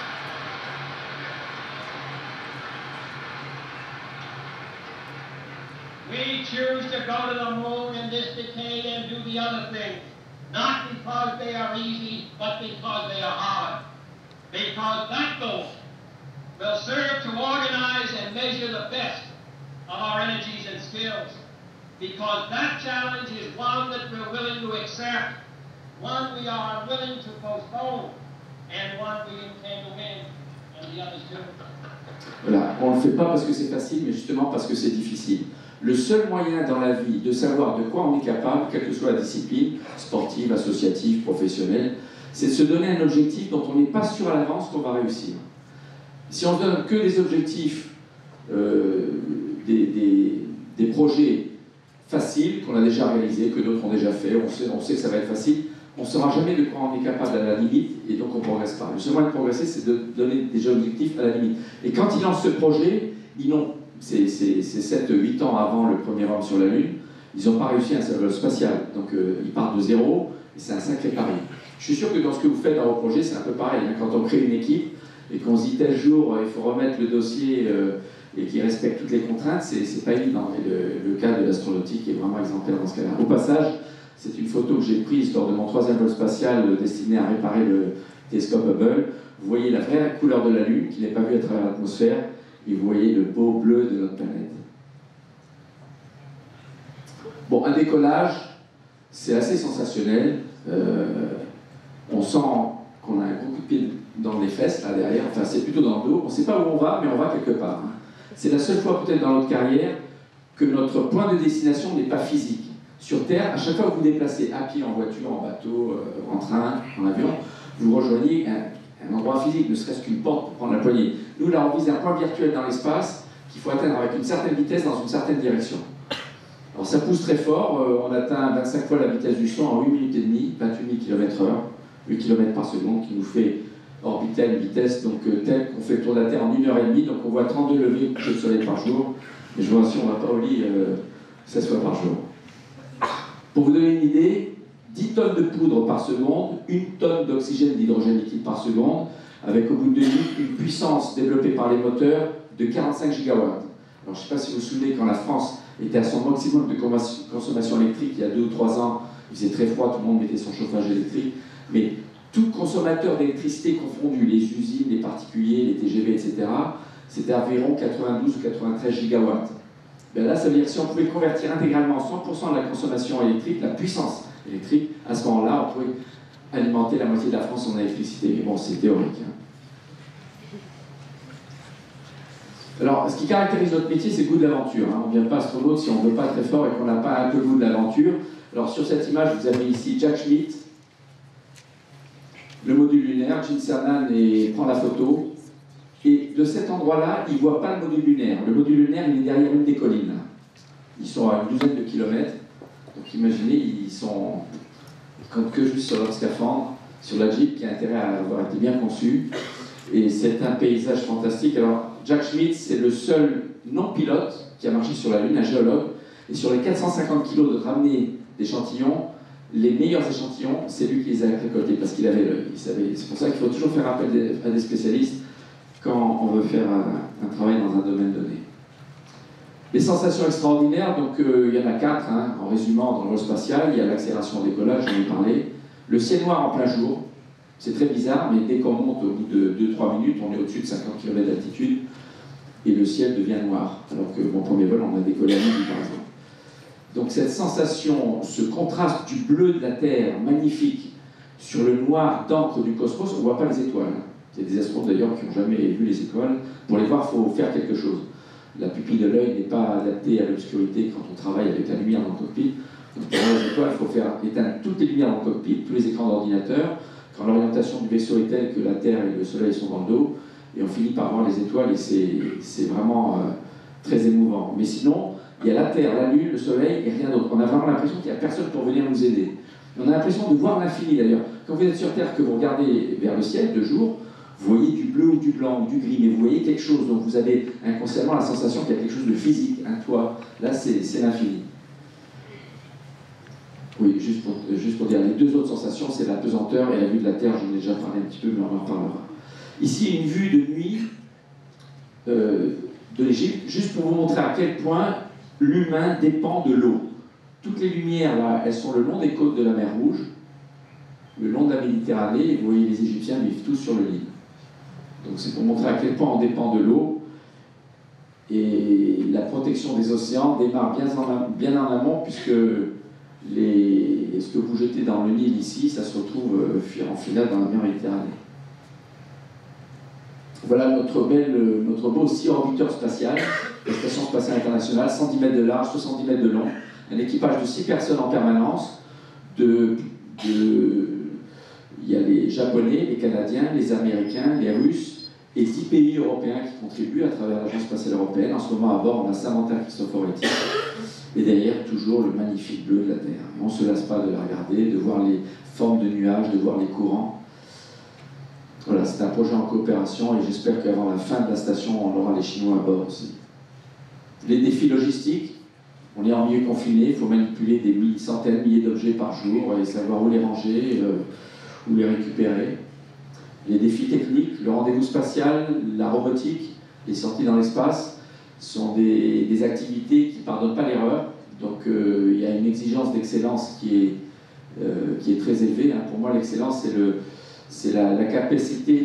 We choose to go to the moon in this decade and do the other things, not because they are easy, but because they are hard. Because that goal will serve to organize and measure the best of our energies and skills. Because that challenge is one that we're willing to accept, one we are unwilling to postpone, and one we intend to win, and the others do. Voilà, on ne le fait pas parce que c'est facile, mais justement parce que c'est difficile. Le seul moyen dans la vie de savoir de quoi on est capable, quelle que soit la discipline, sportive, associative, professionnelle, c'est de se donner un objectif dont on n'est pas sûr à l'avance qu'on va réussir. Si on ne donne que des objectifs, des projets faciles qu'on a déjà réalisés, que d'autres ont déjà fait, on sait que ça va être facile, on ne saura jamais de quoi on est capable à la limite et donc on ne progresse pas. Le seul moyen de progresser, c'est de donner des objectifs à la limite. Et quand ils lancent ce projet, c'est 7-8 ans avant le premier homme sur la Lune, ils n'ont pas réussi un seul vol spatial. Donc ils partent de zéro et c'est un sacré pari. Je suis sûr que dans ce que vous faites dans vos projets, c'est un peu pareil. Hein. Quand on crée une équipe et qu'on se dit tel jour, il faut remettre le dossier et qu'il respecte toutes les contraintes, c'est pas évident. Et le cas de l'astronautique est vraiment exemplaire dans ce cas-là. Au passage, c'est une photo que j'ai prise lors de mon 3e vol spatial destiné à réparer le télescope Hubble. Vous voyez la vraie couleur de la Lune, qui n'est pas vue à travers l'atmosphère, et vous voyez le beau bleu de notre planète. Bon, un décollage, c'est assez sensationnel. On sent qu'on a un gros coup de pied dans les fesses, là derrière, enfin c'est plutôt dans le dos. On ne sait pas où on va, mais on va quelque part. Hein. C'est la seule fois peut-être dans notre carrière que notre point de destination n'est pas physique. Sur Terre, à chaque fois que vous vous déplacez à pied, en voiture, en bateau, en train, en avion, vous rejoignez un endroit physique, ne serait-ce qu'une porte pour prendre la poignée. Nous, là, on vise un point virtuel dans l'espace qu'il faut atteindre avec une certaine vitesse dans une certaine direction. Alors ça pousse très fort, on atteint 25 fois la vitesse du son en 8 minutes et demie, 28 000 km/h, 8 km par seconde, qui nous fait orbiter à une vitesse telle qu'on fait le tour de la Terre en 1h30, donc on voit 32 levées de coucher de soleil par jour, et je vous rassure, on ne va pas au lit 16 fois par jour. Pour vous donner une idée, 10 tonnes de poudre par seconde, 1 tonne d'oxygène d'hydrogène liquide par seconde, avec au bout de 2 minutes une puissance développée par les moteurs de 45 gigawatts. Alors je ne sais pas si vous vous souvenez, quand la France était à son maximum de consommation électrique il y a 2 ou 3 ans, il faisait très froid, tout le monde mettait son chauffage électrique, mais tout consommateur d'électricité confondu, les usines, les particuliers, les TGV, etc., c'était environ 92 ou 93 gigawatts. Ben là, ça veut dire que si on pouvait convertir intégralement 100% de la consommation électrique, la puissance électrique, à ce moment-là, on pourrait alimenter la moitié de la France en électricité. Mais bon, c'est théorique. Hein. Alors, ce qui caractérise notre métier, c'est le goût de l'aventure. Hein. On ne vient pas astronaute si on ne veut pas très fort et qu'on n'a pas un peu le goût de l'aventure. Alors, sur cette image, vous avez ici Jack Schmitt, le module lunaire. Gene Cernan prend la photo. Et de cet endroit-là, ils ne voient pas le module lunaire. Le module lunaire, il est derrière une des collines. Là. Ils sont à une douzaine de kilomètres. Donc imaginez, ils comptent que juste sur leur scaphandre, sur la Jeep, qui a intérêt à avoir été bien conçue. Et c'est un paysage fantastique. Alors, Jack Schmitt, c'est le seul non-pilote qui a marché sur la Lune, un géologue. Et sur les 450 kilos de ramener d'échantillons, les meilleurs échantillons, c'est lui qui les a récoltés, parce qu'il avait l'œil. C'est pour ça qu'il faut toujours faire appel à des spécialistes quand on veut faire un travail dans un domaine donné. Les sensations extraordinaires, donc il y en a 4, hein, en résumant dans le vol spatial. Il y a l'accélération au décollage, j'en ai parlé. Le ciel noir en plein jour, c'est très bizarre, mais dès qu'on monte au bout de 2-3 minutes, on est au-dessus de 50 km d'altitude, et le ciel devient noir. Alors que mon premier vol, on a décollé à midi, par exemple. Donc cette sensation, ce contraste du bleu de la Terre, magnifique, sur le noir d'encre du cosmos, on ne voit pas les étoiles. Il y a des astronautes d'ailleurs qui n'ont jamais vu les étoiles. Pour les voir, il faut faire quelque chose. La pupille de l'œil n'est pas adaptée à l'obscurité quand on travaille avec la lumière dans le cockpit. Donc pour voir les étoiles, il faut faire éteindre toutes les lumières dans le cockpit, tous les écrans d'ordinateur. Quand l'orientation du vaisseau est telle que la Terre et le Soleil sont dans le dos, et on finit par voir les étoiles, et c'est vraiment très émouvant. Mais sinon, il y a la Terre, la Lune, le Soleil et rien d'autre. On a vraiment l'impression qu'il n'y a personne pour venir nous aider. On a l'impression de voir l'infini d'ailleurs. Quand vous êtes sur Terre, que vous regardez vers le ciel de jour, vous voyez du bleu ou du blanc ou du gris, mais vous voyez quelque chose, donc vous avez inconsciemment la sensation qu'il y a quelque chose de physique, un toit. Là, c'est l'infini. Oui, juste pour dire, les deux autres sensations, c'est la pesanteur et la vue de la Terre. J'en ai déjà parlé un petit peu, mais on en reparlera. Ici, une vue de nuit de l'Égypte, juste pour vous montrer à quel point l'humain dépend de l'eau. Toutes les lumières, là, elles sont le long des côtes de la mer Rouge, le long de la Méditerranée, et vous voyez, les Égyptiens vivent tous sur le Nil. Donc c'est pour montrer à quel point on dépend de l'eau. Et la protection des océans démarre bien en amont, puisque ce que vous jetez dans le Nil ici, ça se retrouve en finale dans la mer Méditerranée. Voilà notre beau orbiteur spatial, la Station spatiale internationale, 110 mètres de large, 70 mètres de long, un équipage de 6 personnes en permanence. Il y a les Japonais, les Canadiens, les Américains, les Russes et 10 pays européens qui contribuent à travers l'Agence spatiale européenne. En ce moment, à bord, on a Samantha Cristoforetti. Et derrière, toujours le magnifique bleu de la Terre. Et on ne se lasse pas de la regarder, de voir les formes de nuages, de voir les courants. Voilà, c'est un projet en coopération et j'espère qu'avant la fin de la station, on aura les Chinois à bord aussi. Les défis logistiques, on est en milieu confiné, il faut manipuler des centaines, milliers d'objets par jour et savoir où les ranger, où les récupérer. Les défis techniques, le rendez-vous spatial, la robotique, les sorties dans l'espace, sont des activités qui ne pardonnent pas l'erreur. Donc il y a une exigence d'excellence qui est très élevée. Hein. Pour moi, l'excellence, c'est la capacité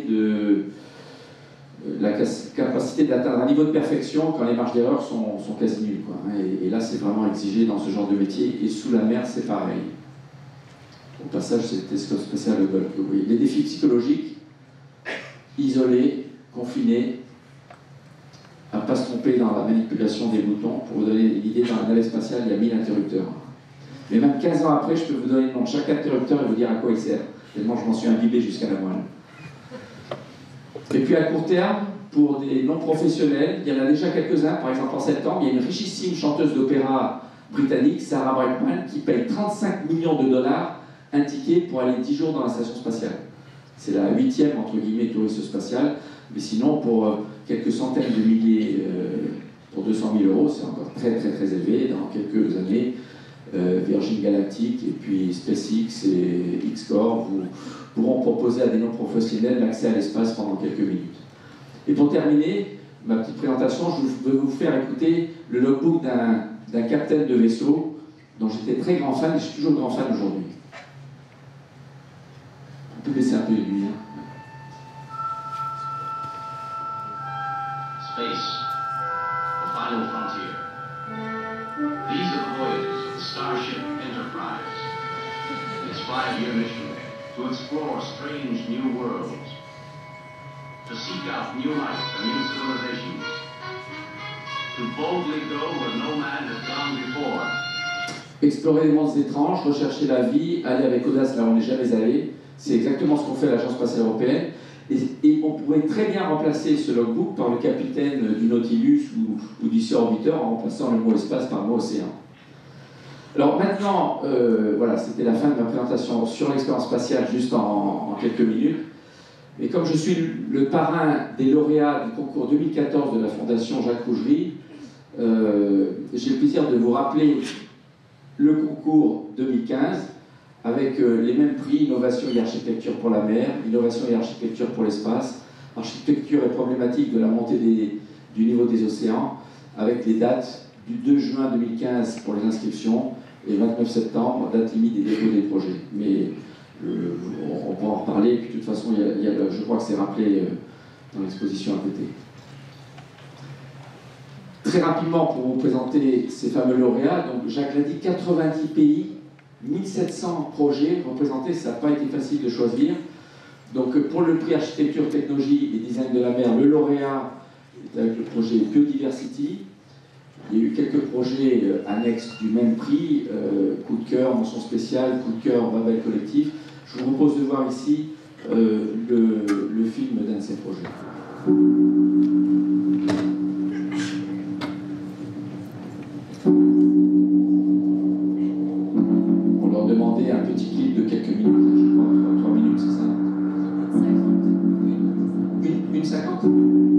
d'atteindre un niveau de perfection quand les marges d'erreur sont quasi nulles, quoi. Et là, c'est vraiment exigé dans ce genre de métier. Et sous la mer, c'est pareil. Au passage, c'est le télescope spatial Hubble que vous voyez. Les défis psychologiques, isolés, confinés, à ne pas se tromper dans la manipulation des boutons. Pour vous donner l'idée, dans la navette spatiale, il y a 1000 interrupteurs. Mais même 15 ans après, je peux vous donner le nom de chaque interrupteur et vous dire à quoi il sert. Tellement je m'en suis imbibé jusqu'à la moelle. Et puis à court terme, pour des non-professionnels, il y en a déjà quelques-uns. Par exemple, en septembre, il y a une richissime chanteuse d'opéra britannique, Sarah Brightman, qui paye 35 millions de dollars un ticket pour aller 10 jours dans la station spatiale. C'est la 8e, entre guillemets, touriste spatiale. Mais sinon, pour quelques centaines de milliers, pour 200 000 euros, c'est encore très très très élevé. Dans quelques années, Virgin Galactic et puis SpaceX et X-Corp pourront proposer à des non-professionnels l'accès à l'espace pendant quelques minutes. Et pour terminer ma petite présentation, je vais vous faire écouter le logbook d'un capitaine de vaisseau dont j'étais très grand fan et je suis toujours grand fan aujourd'hui. On peut baisser un peu les lumières. Space, the final frontier. These are the voyages of the Starship Enterprise. Its 5-year mission to explore strange new worlds, to seek out new life and new civilizations, to boldly go where no man has gone before. Explorer des mondes étranges, rechercher la vie, aller avec audace là où on n'est jamais allé, c'est exactement ce qu'on fait à l'Agence spatiale européenne. Et on pourrait très bien remplacer ce logbook par le capitaine du Nautilus ou du Sea Orbiter en remplaçant le mot espace par le mot océan. Alors maintenant, voilà, c'était la fin de ma présentation sur l'expérience spatiale, juste en quelques minutes. Et comme je suis le parrain des lauréats du concours 2014 de la Fondation Jacques Rougerie, j'ai le plaisir de vous rappeler le concours 2015 avec les mêmes prix, innovation et architecture pour la mer, innovation et architecture pour l'espace, architecture et problématique de la montée du niveau des océans, avec les dates du 2 juin 2015 pour les inscriptions et 29 septembre, date limite des dépôts des projets. Mais on pourra en reparler, et puis de toute façon, je crois que c'est rappelé dans l'exposition à côté. Très rapidement, pour vous présenter ces fameux lauréats, donc Jacques l'a dit, 90 pays, 1700 projets représentés, ça n'a pas été facile de choisir. Donc pour le prix Architecture, Technologie et Design de la mer, le lauréat est avec le projet Biodiversity. Il y a eu quelques projets annexes du même prix, coup de cœur, mention spéciale, coup de cœur, Babel collectif. Je vous propose de voir ici le film d'un de ces projets. On leur demandait un petit clip de quelques minutes, je crois, 3 minutes, c'est ça? 1,50 ?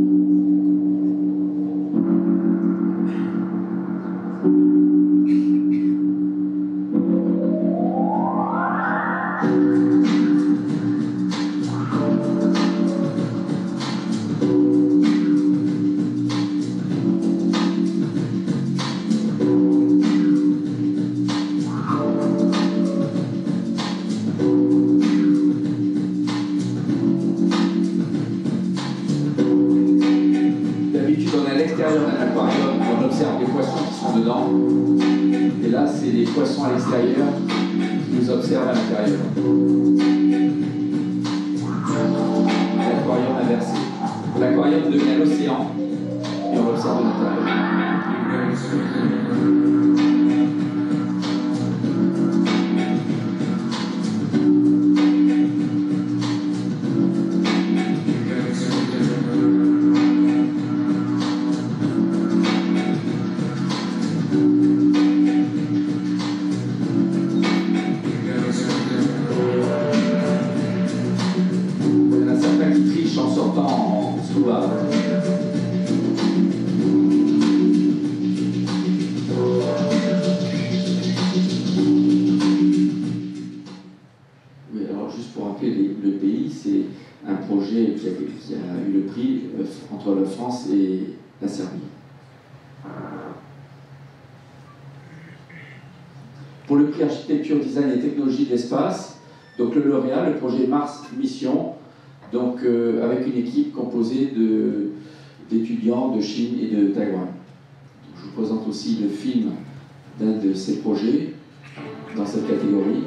Pour le prix Architecture, Design et Technologie de l'espace, donc le lauréat, le projet Mars Mission, donc avec une équipe composée d'étudiants de Chine et de Taïwan. Donc, je vous présente aussi le film d'un de ces projets dans cette catégorie.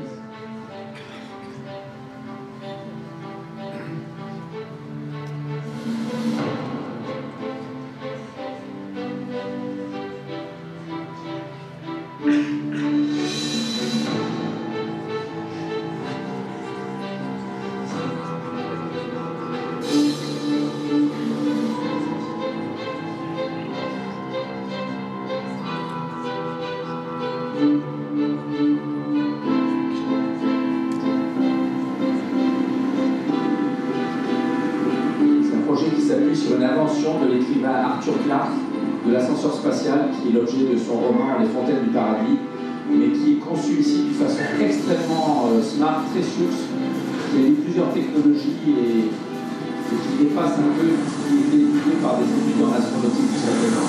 De l'ascenseur spatial, qui est l'objet de son roman Les Fontaines du Paradis, mais qui est conçu ici d'une façon extrêmement smart, très source, qui a plusieurs technologies et qui dépasse un peu ce qui est étudié par des étudiants en astronautique jusqu'à présent.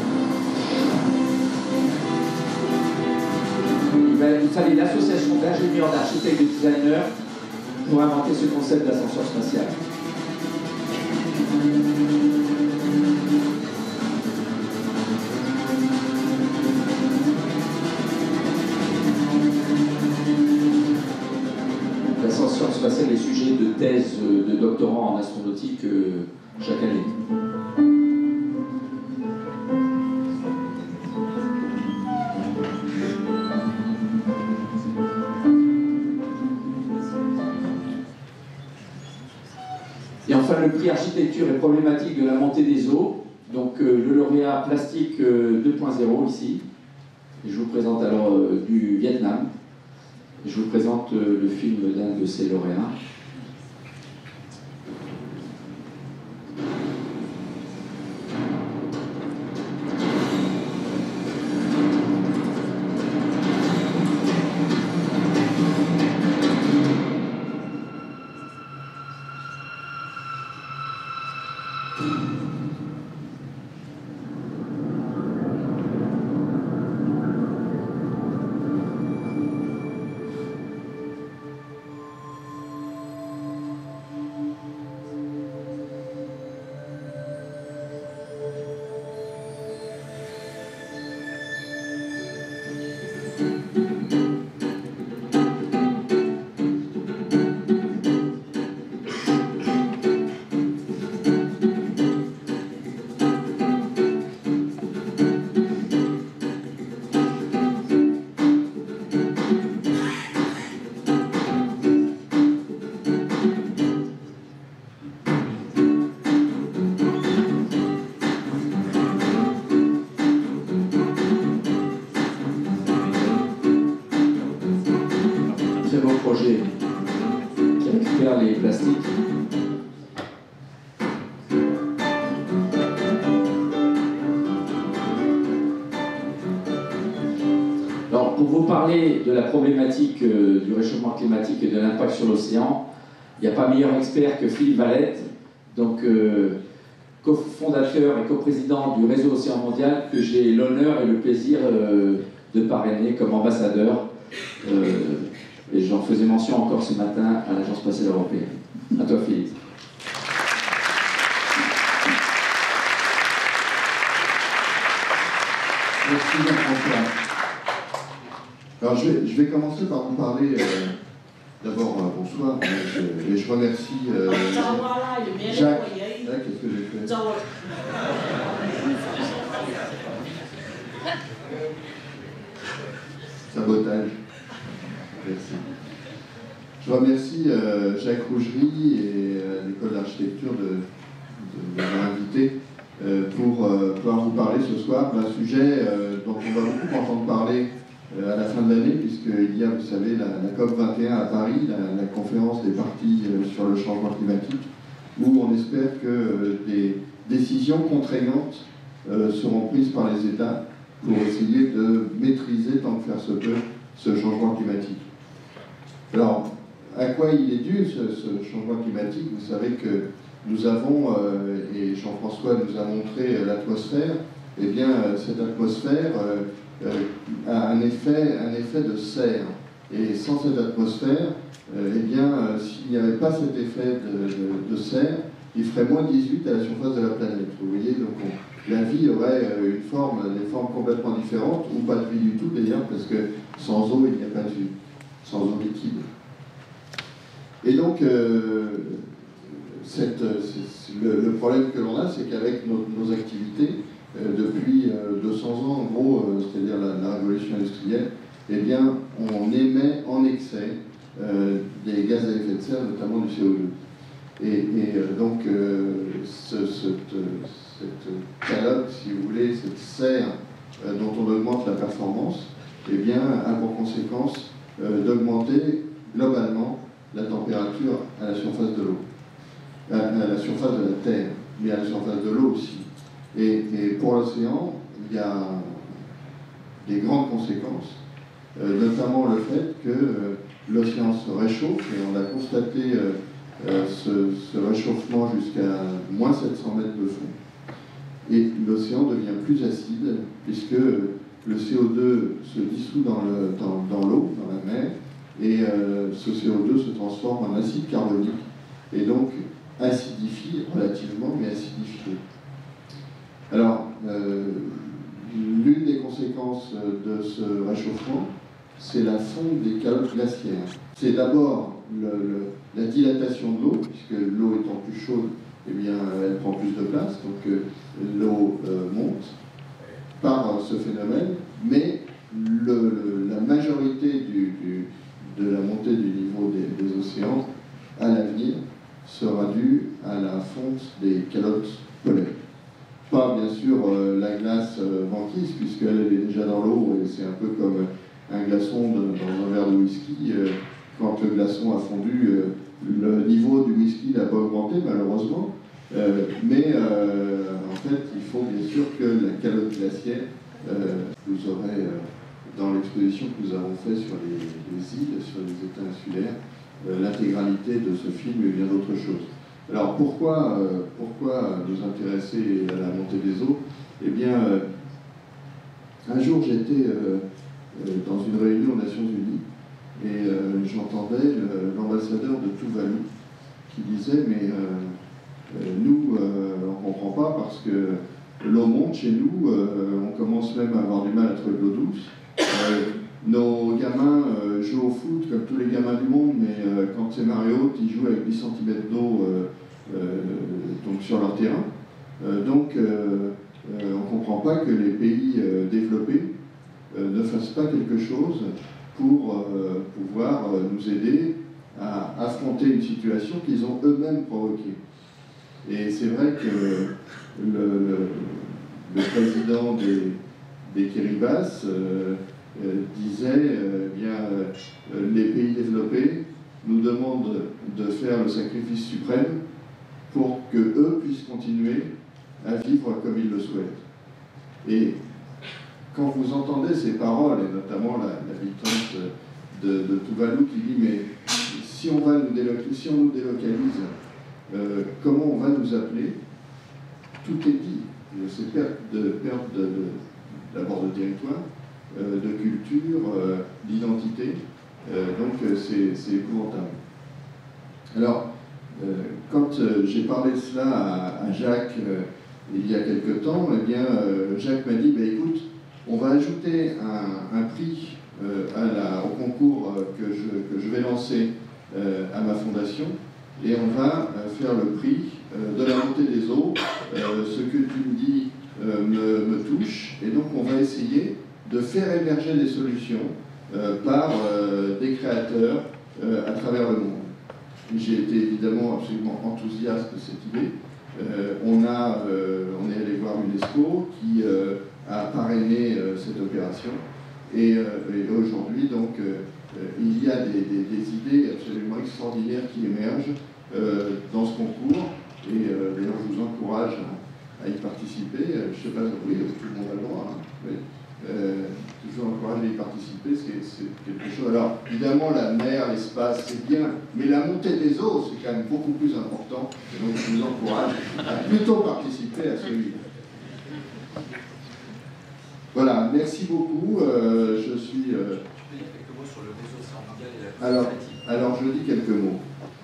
Il fallait une association d'ingénieurs, d'architectes, de designers pour inventer ce concept d'ascenseur spatial. L'ascenseur spatial est sujet de thèses de doctorants en astronautique chaque année. Et enfin, le prix architecture et problématique de la montée des eaux. Donc, le lauréat plastique 2.0 ici. Et je vous présente alors du Vietnam. Et je vous présente le film d'un de ces lauréats. pour vous parler de la problématique du réchauffement climatique et de l'impact sur l'océan, il n'y a pas meilleur expert que Philippe Valette, donc cofondateur et coprésident du réseau Océan Mondial, que j'ai l'honneur et le plaisir de parrainer comme ambassadeur. Et j'en faisais mention encore ce matin à l'Agence spatiale européenne. À toi, Philippe. Merci Jean-François. Alors je vais commencer par vous parler, d'abord bonsoir, et je remercie Jacques. Qu'est-ce que j'ai fait? Sabotage. Merci. Je remercie Jacques Rougerie et l'école d'architecture de m'avoir invité pour pouvoir vous parler ce soir d'un sujet dont on va beaucoup entendre parler à la fin de l'année, puisqu'il y a, vous savez, la COP21 à Paris, la conférence des parties sur le changement climatique, où on espère que des décisions contraignantes seront prises par les États pour essayer de maîtriser, tant que faire se peut, ce changement climatique. Alors, à quoi il est dû ce changement climatique? Vous savez que nous avons, et Jean-François nous a montré l'atmosphère, eh bien cette atmosphère a un effet de serre. Et sans cette atmosphère, eh bien s'il n'y avait pas cet effet de serre, il ferait moins 18 à la surface de la planète. Vous voyez, donc la vie aurait des formes complètement différentes, ou pas de vie du tout d'ailleurs, parce que sans eau, il n'y a pas de vie, sans eau liquide. Et donc, le problème que l'on a, c'est qu'avec nos activités, depuis 200 ans, en gros, c'est-à-dire la révolution industrielle, eh bien, on émet en excès des gaz à effet de serre, notamment du CO2. Et donc, cette calotte, si vous voulez, cette serre dont on augmente la performance, eh bien, a pour conséquence d'augmenter globalement la température à la surface de l'eau, à la surface de la Terre, mais à la surface de l'eau aussi. Et pour l'océan, il y a des grandes conséquences, notamment le fait que l'océan se réchauffe, et on a constaté ce réchauffement jusqu'à moins 700 mètres de fond. Et l'océan devient plus acide, puisque le CO2 se dissout dans l'eau, dans la mer, et ce CO2 se transforme en acide carbonique, et donc acidifie relativement, mais acidifié. Alors, l'une des conséquences de ce réchauffement, c'est la fonte des calottes glaciaires. C'est d'abord la dilatation de l'eau, puisque l'eau étant plus chaude, eh bien, elle prend plus de place, donc l'eau monte par ce phénomène, mais la majorité de la montée du niveau des océans à l'avenir sera due à la fonte des calottes polaires. Pas bien sûr la glace banquise, puisqu'elle est déjà dans l'eau, et c'est un peu comme un glaçon dans un verre de whisky. Quand le glaçon a fondu, le niveau du whisky n'a pas augmenté, malheureusement. Mais en fait, il faut bien sûr que la calotte glaciaire, vous aurez dans l'exposition que nous avons faite sur les îles, sur les États insulaires, l'intégralité de ce film et bien d'autres choses. Alors pourquoi nous intéresser à la montée des eaux? Eh bien, un jour j'étais dans une réunion aux Nations Unies et j'entendais l'ambassadeur de Tuvalu qui disait mais nous on ne comprend pas parce que l'eau monte chez nous, on commence même à avoir du mal à trouver de l'eau douce. Nos gamins jouent au foot comme tous les gamins du monde, mais quand c'est marée haute, ils jouent avec 10 cm d'eau donc sur leur terrain. Donc on ne comprend pas que les pays développés ne fassent pas quelque chose pour pouvoir nous aider à affronter une situation qu'ils ont eux-mêmes provoquée. Et c'est vrai que le président des Kiribati disait les pays développés nous demandent de faire le sacrifice suprême pour qu'eux puissent continuer à vivre comme ils le souhaitent. Et quand vous entendez ces paroles, et notamment l'habitante de Tuvalu qui dit « mais si on nous délocalise, comment on va nous appeler ?» Tout est dit. C'est perte d'abord de territoire, de culture, d'identité. Donc c'est épouvantable. Alors, quand j'ai parlé de cela à Jacques il y a quelque temps, eh bien, Jacques m'a dit, écoute, on va ajouter un prix au concours que je vais lancer à ma fondation, et on va faire le prix de la montée des eaux. Ce que tu me dis me touche, et donc on va essayer de faire émerger des solutions par des créateurs à travers le monde. J'ai été évidemment absolument enthousiaste de cette idée. On est allé voir l'UNESCO qui a parrainé cette opération, et aujourd'hui donc il y a des idées absolument extraordinaires qui émergent dans ce concours, et d'ailleurs je vous encourage à y participer. Je ne sais pas, oui, tout le monde a le droit, hein, mais je vous encourage à y participer, c'est quelque chose. Alors évidemment la mer, l'espace, c'est bien, mais la montée des eaux, c'est quand même beaucoup plus important, et donc je vous encourage à plutôt participer à celui-là. Voilà, merci beaucoup. Je suis. Tu peux dire quelques mots sur le réseau Océan Mondial et la coopérative ? Alors, je dis quelques mots.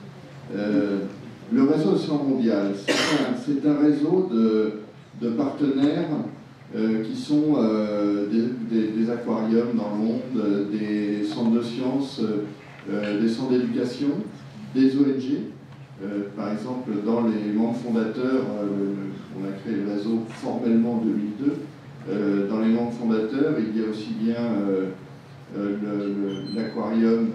Le réseau Océan Mondial, c'est un réseau de partenaires qui sont des aquariums dans le monde, des centres de sciences, des centres d'éducation, des ONG. Par exemple, dans les membres fondateurs, on a créé le réseau formellement en 2002. Dans les membres fondateurs, il y a aussi bien l'aquarium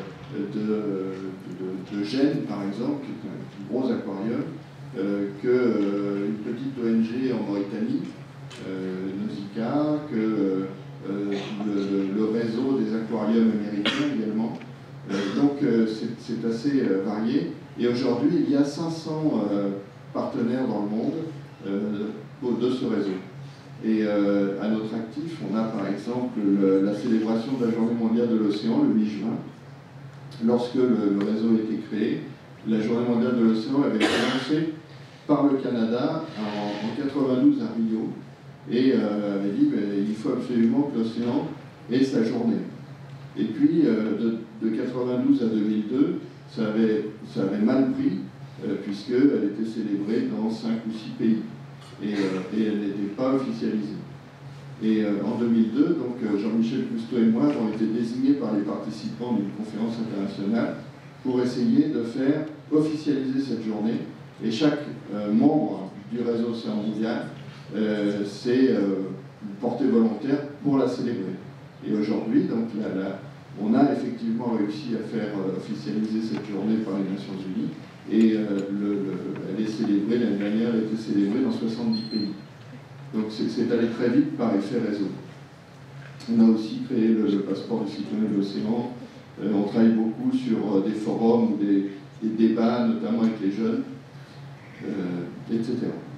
de Gênes, par exemple, qui est un gros aquarium, qu'une petite ONG en Mauritanie, Nausicaa, que le réseau des aquariums américains également. Donc c'est assez varié. Et aujourd'hui, il y a 500 partenaires dans le monde de ce réseau. Et à notre actif, on a par exemple la célébration de la Journée mondiale de l'océan le 8 juin. Lorsque le réseau a été créé, la Journée mondiale de l'océan avait été lancée par le Canada en 92 à Rio, et avait dit il faut absolument que l'océan ait sa journée. Et puis de 92 à 2002, ça avait mal pris, puisqu'elle était célébrée dans 5 ou 6 pays. Et elle n'était pas officialisée. Et en 2002, donc Jean-Michel Cousteau et moi avons été désignés par les participants d'une conférence internationale pour essayer de faire officialiser cette journée. Et chaque membre du réseau Océan Mondial s'est porté volontaire pour la célébrer. Et aujourd'hui, donc on a effectivement réussi à faire officialiser cette journée par les Nations Unies. Et elle est célébrée, l'année dernière, elle a été célébrée dans 70 pays. Donc c'est allé très vite par effet réseau. On a aussi créé le passeport du citoyen de l'océan. On travaille beaucoup sur des forums ou des débats, notamment avec les jeunes, etc.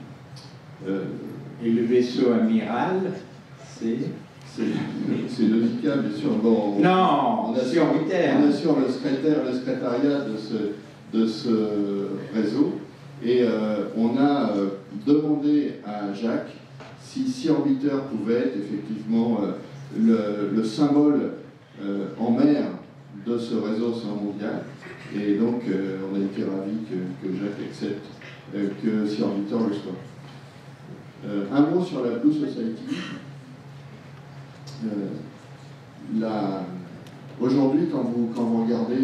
Et le vaisseau amiral, c'est Nausicaa, bien sûr. Bon, on assure le secrétariat de ce réseau, et on a demandé à Jacques si Orbiter pouvait être effectivement le symbole en mer de ce réseau Océan Mondial, et donc on a été ravis que Jacques accepte que Orbiter le soit. Un mot sur la Blue Society. Aujourd'hui, quand vous regardez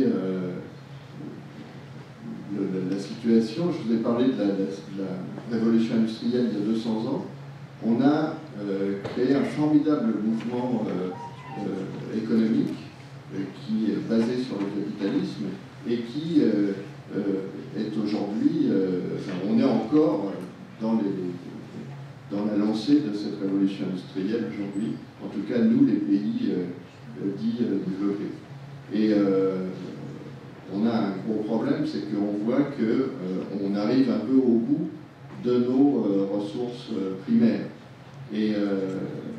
la situation, je vous ai parlé de la révolution industrielle il y a 200 ans, on a créé un formidable mouvement économique qui est basé sur le capitalisme et qui est aujourd'hui, on est encore dans la lancée de cette révolution industrielle aujourd'hui, en tout cas nous les pays dits développés. Et on a un gros problème, c'est qu'on voit qu'on arrive un peu au bout de nos ressources primaires. Et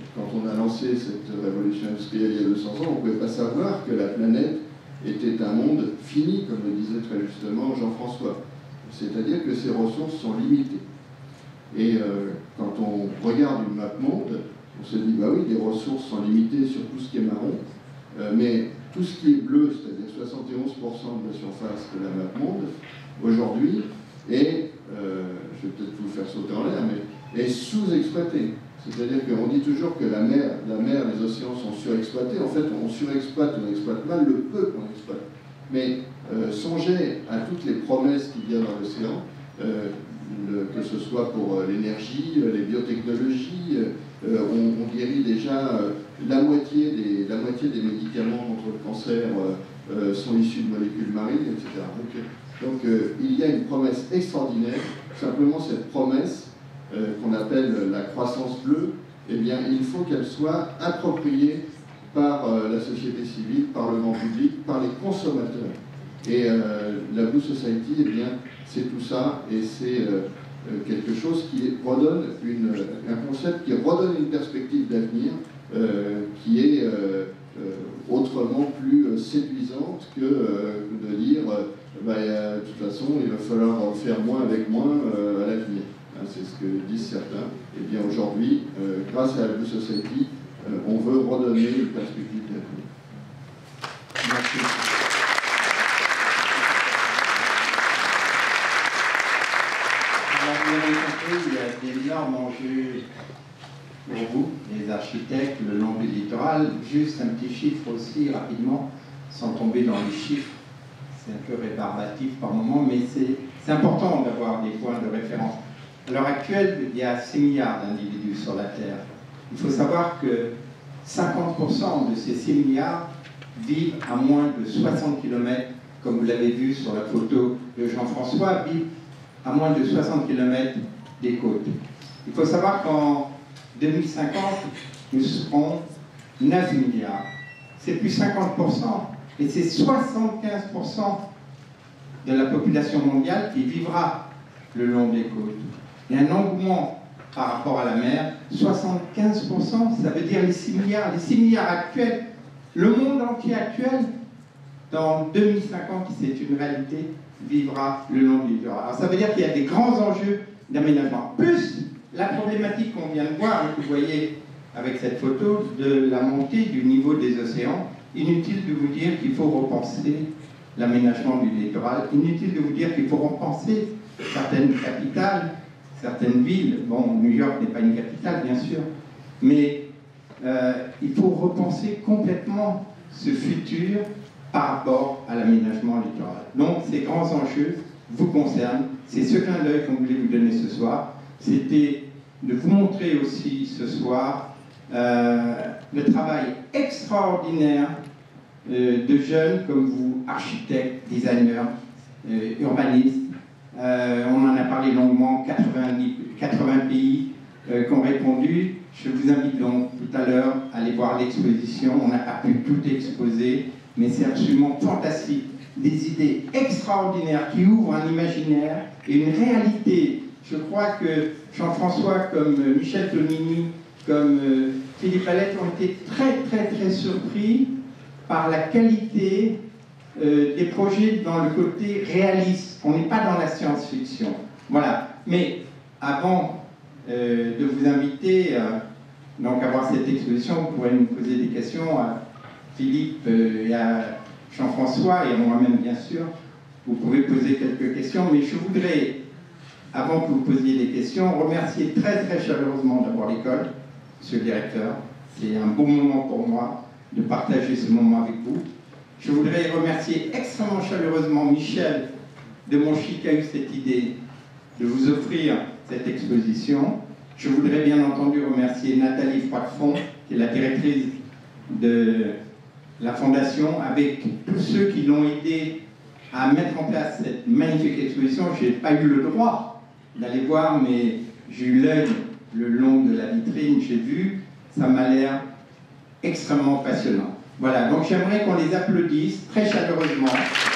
quand on a lancé cette révolution industrielle il y a 200 ans, on ne pouvait pas savoir que la planète était un monde fini, comme le disait très justement Jean-François. C'est-à-dire que ses ressources sont limitées. Et quand on regarde une map monde, on se dit, bah oui, les ressources sont limitées sur tout ce qui est marron, mais tout ce qui est bleu, c'est-à-dire 71% de la surface de la map monde, aujourd'hui, est, je vais peut-être vous faire sauter en l'air, mais est sous-exploité. C'est-à-dire qu'on dit toujours que la mer, les océans sont surexploités. En fait, on surexploite, on exploite mal le peu qu'on exploite. Mais songez à toutes les promesses qu'il y a dans l'océan, que ce soit pour l'énergie, les biotechnologies, on guérit déjà la moitié des médicaments contre le cancer sont issus de molécules marines, etc. Donc il y a une promesse extraordinaire. Simplement cette promesse qu'on appelle la croissance bleue, eh bien, il faut qu'elle soit appropriée par la société civile, par le grand public, par les consommateurs. Et la Blue Society, eh bien, c'est tout ça, et c'est quelque chose qui redonne un concept qui redonne une perspective d'avenir qui est autrement plus séduisante que de dire de toute façon il va falloir faire moins avec moins à l'avenir. C'est ce que disent certains. Et bien aujourd'hui, grâce à la Blue Society, on veut redonner une perspective d'avenir. Merci. Alors, vous l'avez compris, il y a d'énormes enjeux pour vous, les architectes, le long du littoral. Juste un petit chiffre aussi, rapidement, sans tomber dans les chiffres. C'est un peu rébarbatif par moment, mais c'est important d'avoir des points de référence. À l'heure actuelle, il y a 6 milliards d'individus sur la Terre. Il faut savoir que 50% de ces 6 milliards vivent à moins de 60 km, comme vous l'avez vu sur la photo de Jean-François, vivent à moins de 60 km des côtes. Il faut savoir qu'en 2050, nous serons 9 milliards. C'est plus 50%, et c'est 75% de la population mondiale qui vivra le long des côtes. Il y a un engouement par rapport à la mer, 75%, ça veut dire les 6 milliards. Les 6 milliards actuels, le monde entier actuel, dans 2050, c'est une réalité, vivra le long du littoral. Alors ça veut dire qu'il y a des grands enjeux d'aménagement. Plus la problématique qu'on vient de voir, que vous voyez avec cette photo, de la montée du niveau des océans. Inutile de vous dire qu'il faut repenser l'aménagement du littoral. Inutile de vous dire qu'il faut repenser certaines capitales, certaines villes. Bon, New York n'est pas une capitale, bien sûr, mais il faut repenser complètement ce futur par rapport à l'aménagement littoral. Donc, ces grands enjeux vous concernent. C'est ce clin d'œil qu'on voulait vous donner ce soir. C'était de vous montrer aussi ce soir le travail extraordinaire de jeunes comme vous, architectes, designers, urbanistes. On en a parlé longuement, 80 pays qui ont répondu. Je vous invite donc tout à l'heure à aller voir l'exposition. On n'a pas pu tout exposer, mais c'est absolument fantastique. Des idées extraordinaires qui ouvrent un imaginaire et une réalité. Je crois que Jean-François, comme Michel Tonini, comme Philippe Alette ont été très surpris par la qualité des projets dans le côté réaliste. On n'est pas dans la science-fiction. Voilà. Mais avant de vous inviter donc à voir cette exposition, vous pourrez nous poser des questions à Philippe et à Jean-François et à moi-même, bien sûr. Vous pouvez poser quelques questions, mais je voudrais, avant que vous posiez des questions, remercier très chaleureusement d'abord l'école, monsieur le directeur. C'est un bon moment pour moi de partager ce moment avec vous. Je voudrais remercier extrêmement chaleureusement Michel de Monchy qui a eu cette idée de vous offrir cette exposition. Je voudrais bien entendu remercier Nathalie Froidefond, qui est la directrice de la Fondation, avec tous ceux qui l'ont aidé à mettre en place cette magnifique exposition. Je n'ai pas eu le droit d'aller voir, mais j'ai eu l'œil le long de la vitrine, j'ai vu, ça m'a l'air extrêmement passionnant. Voilà, donc j'aimerais qu'on les applaudisse très chaleureusement.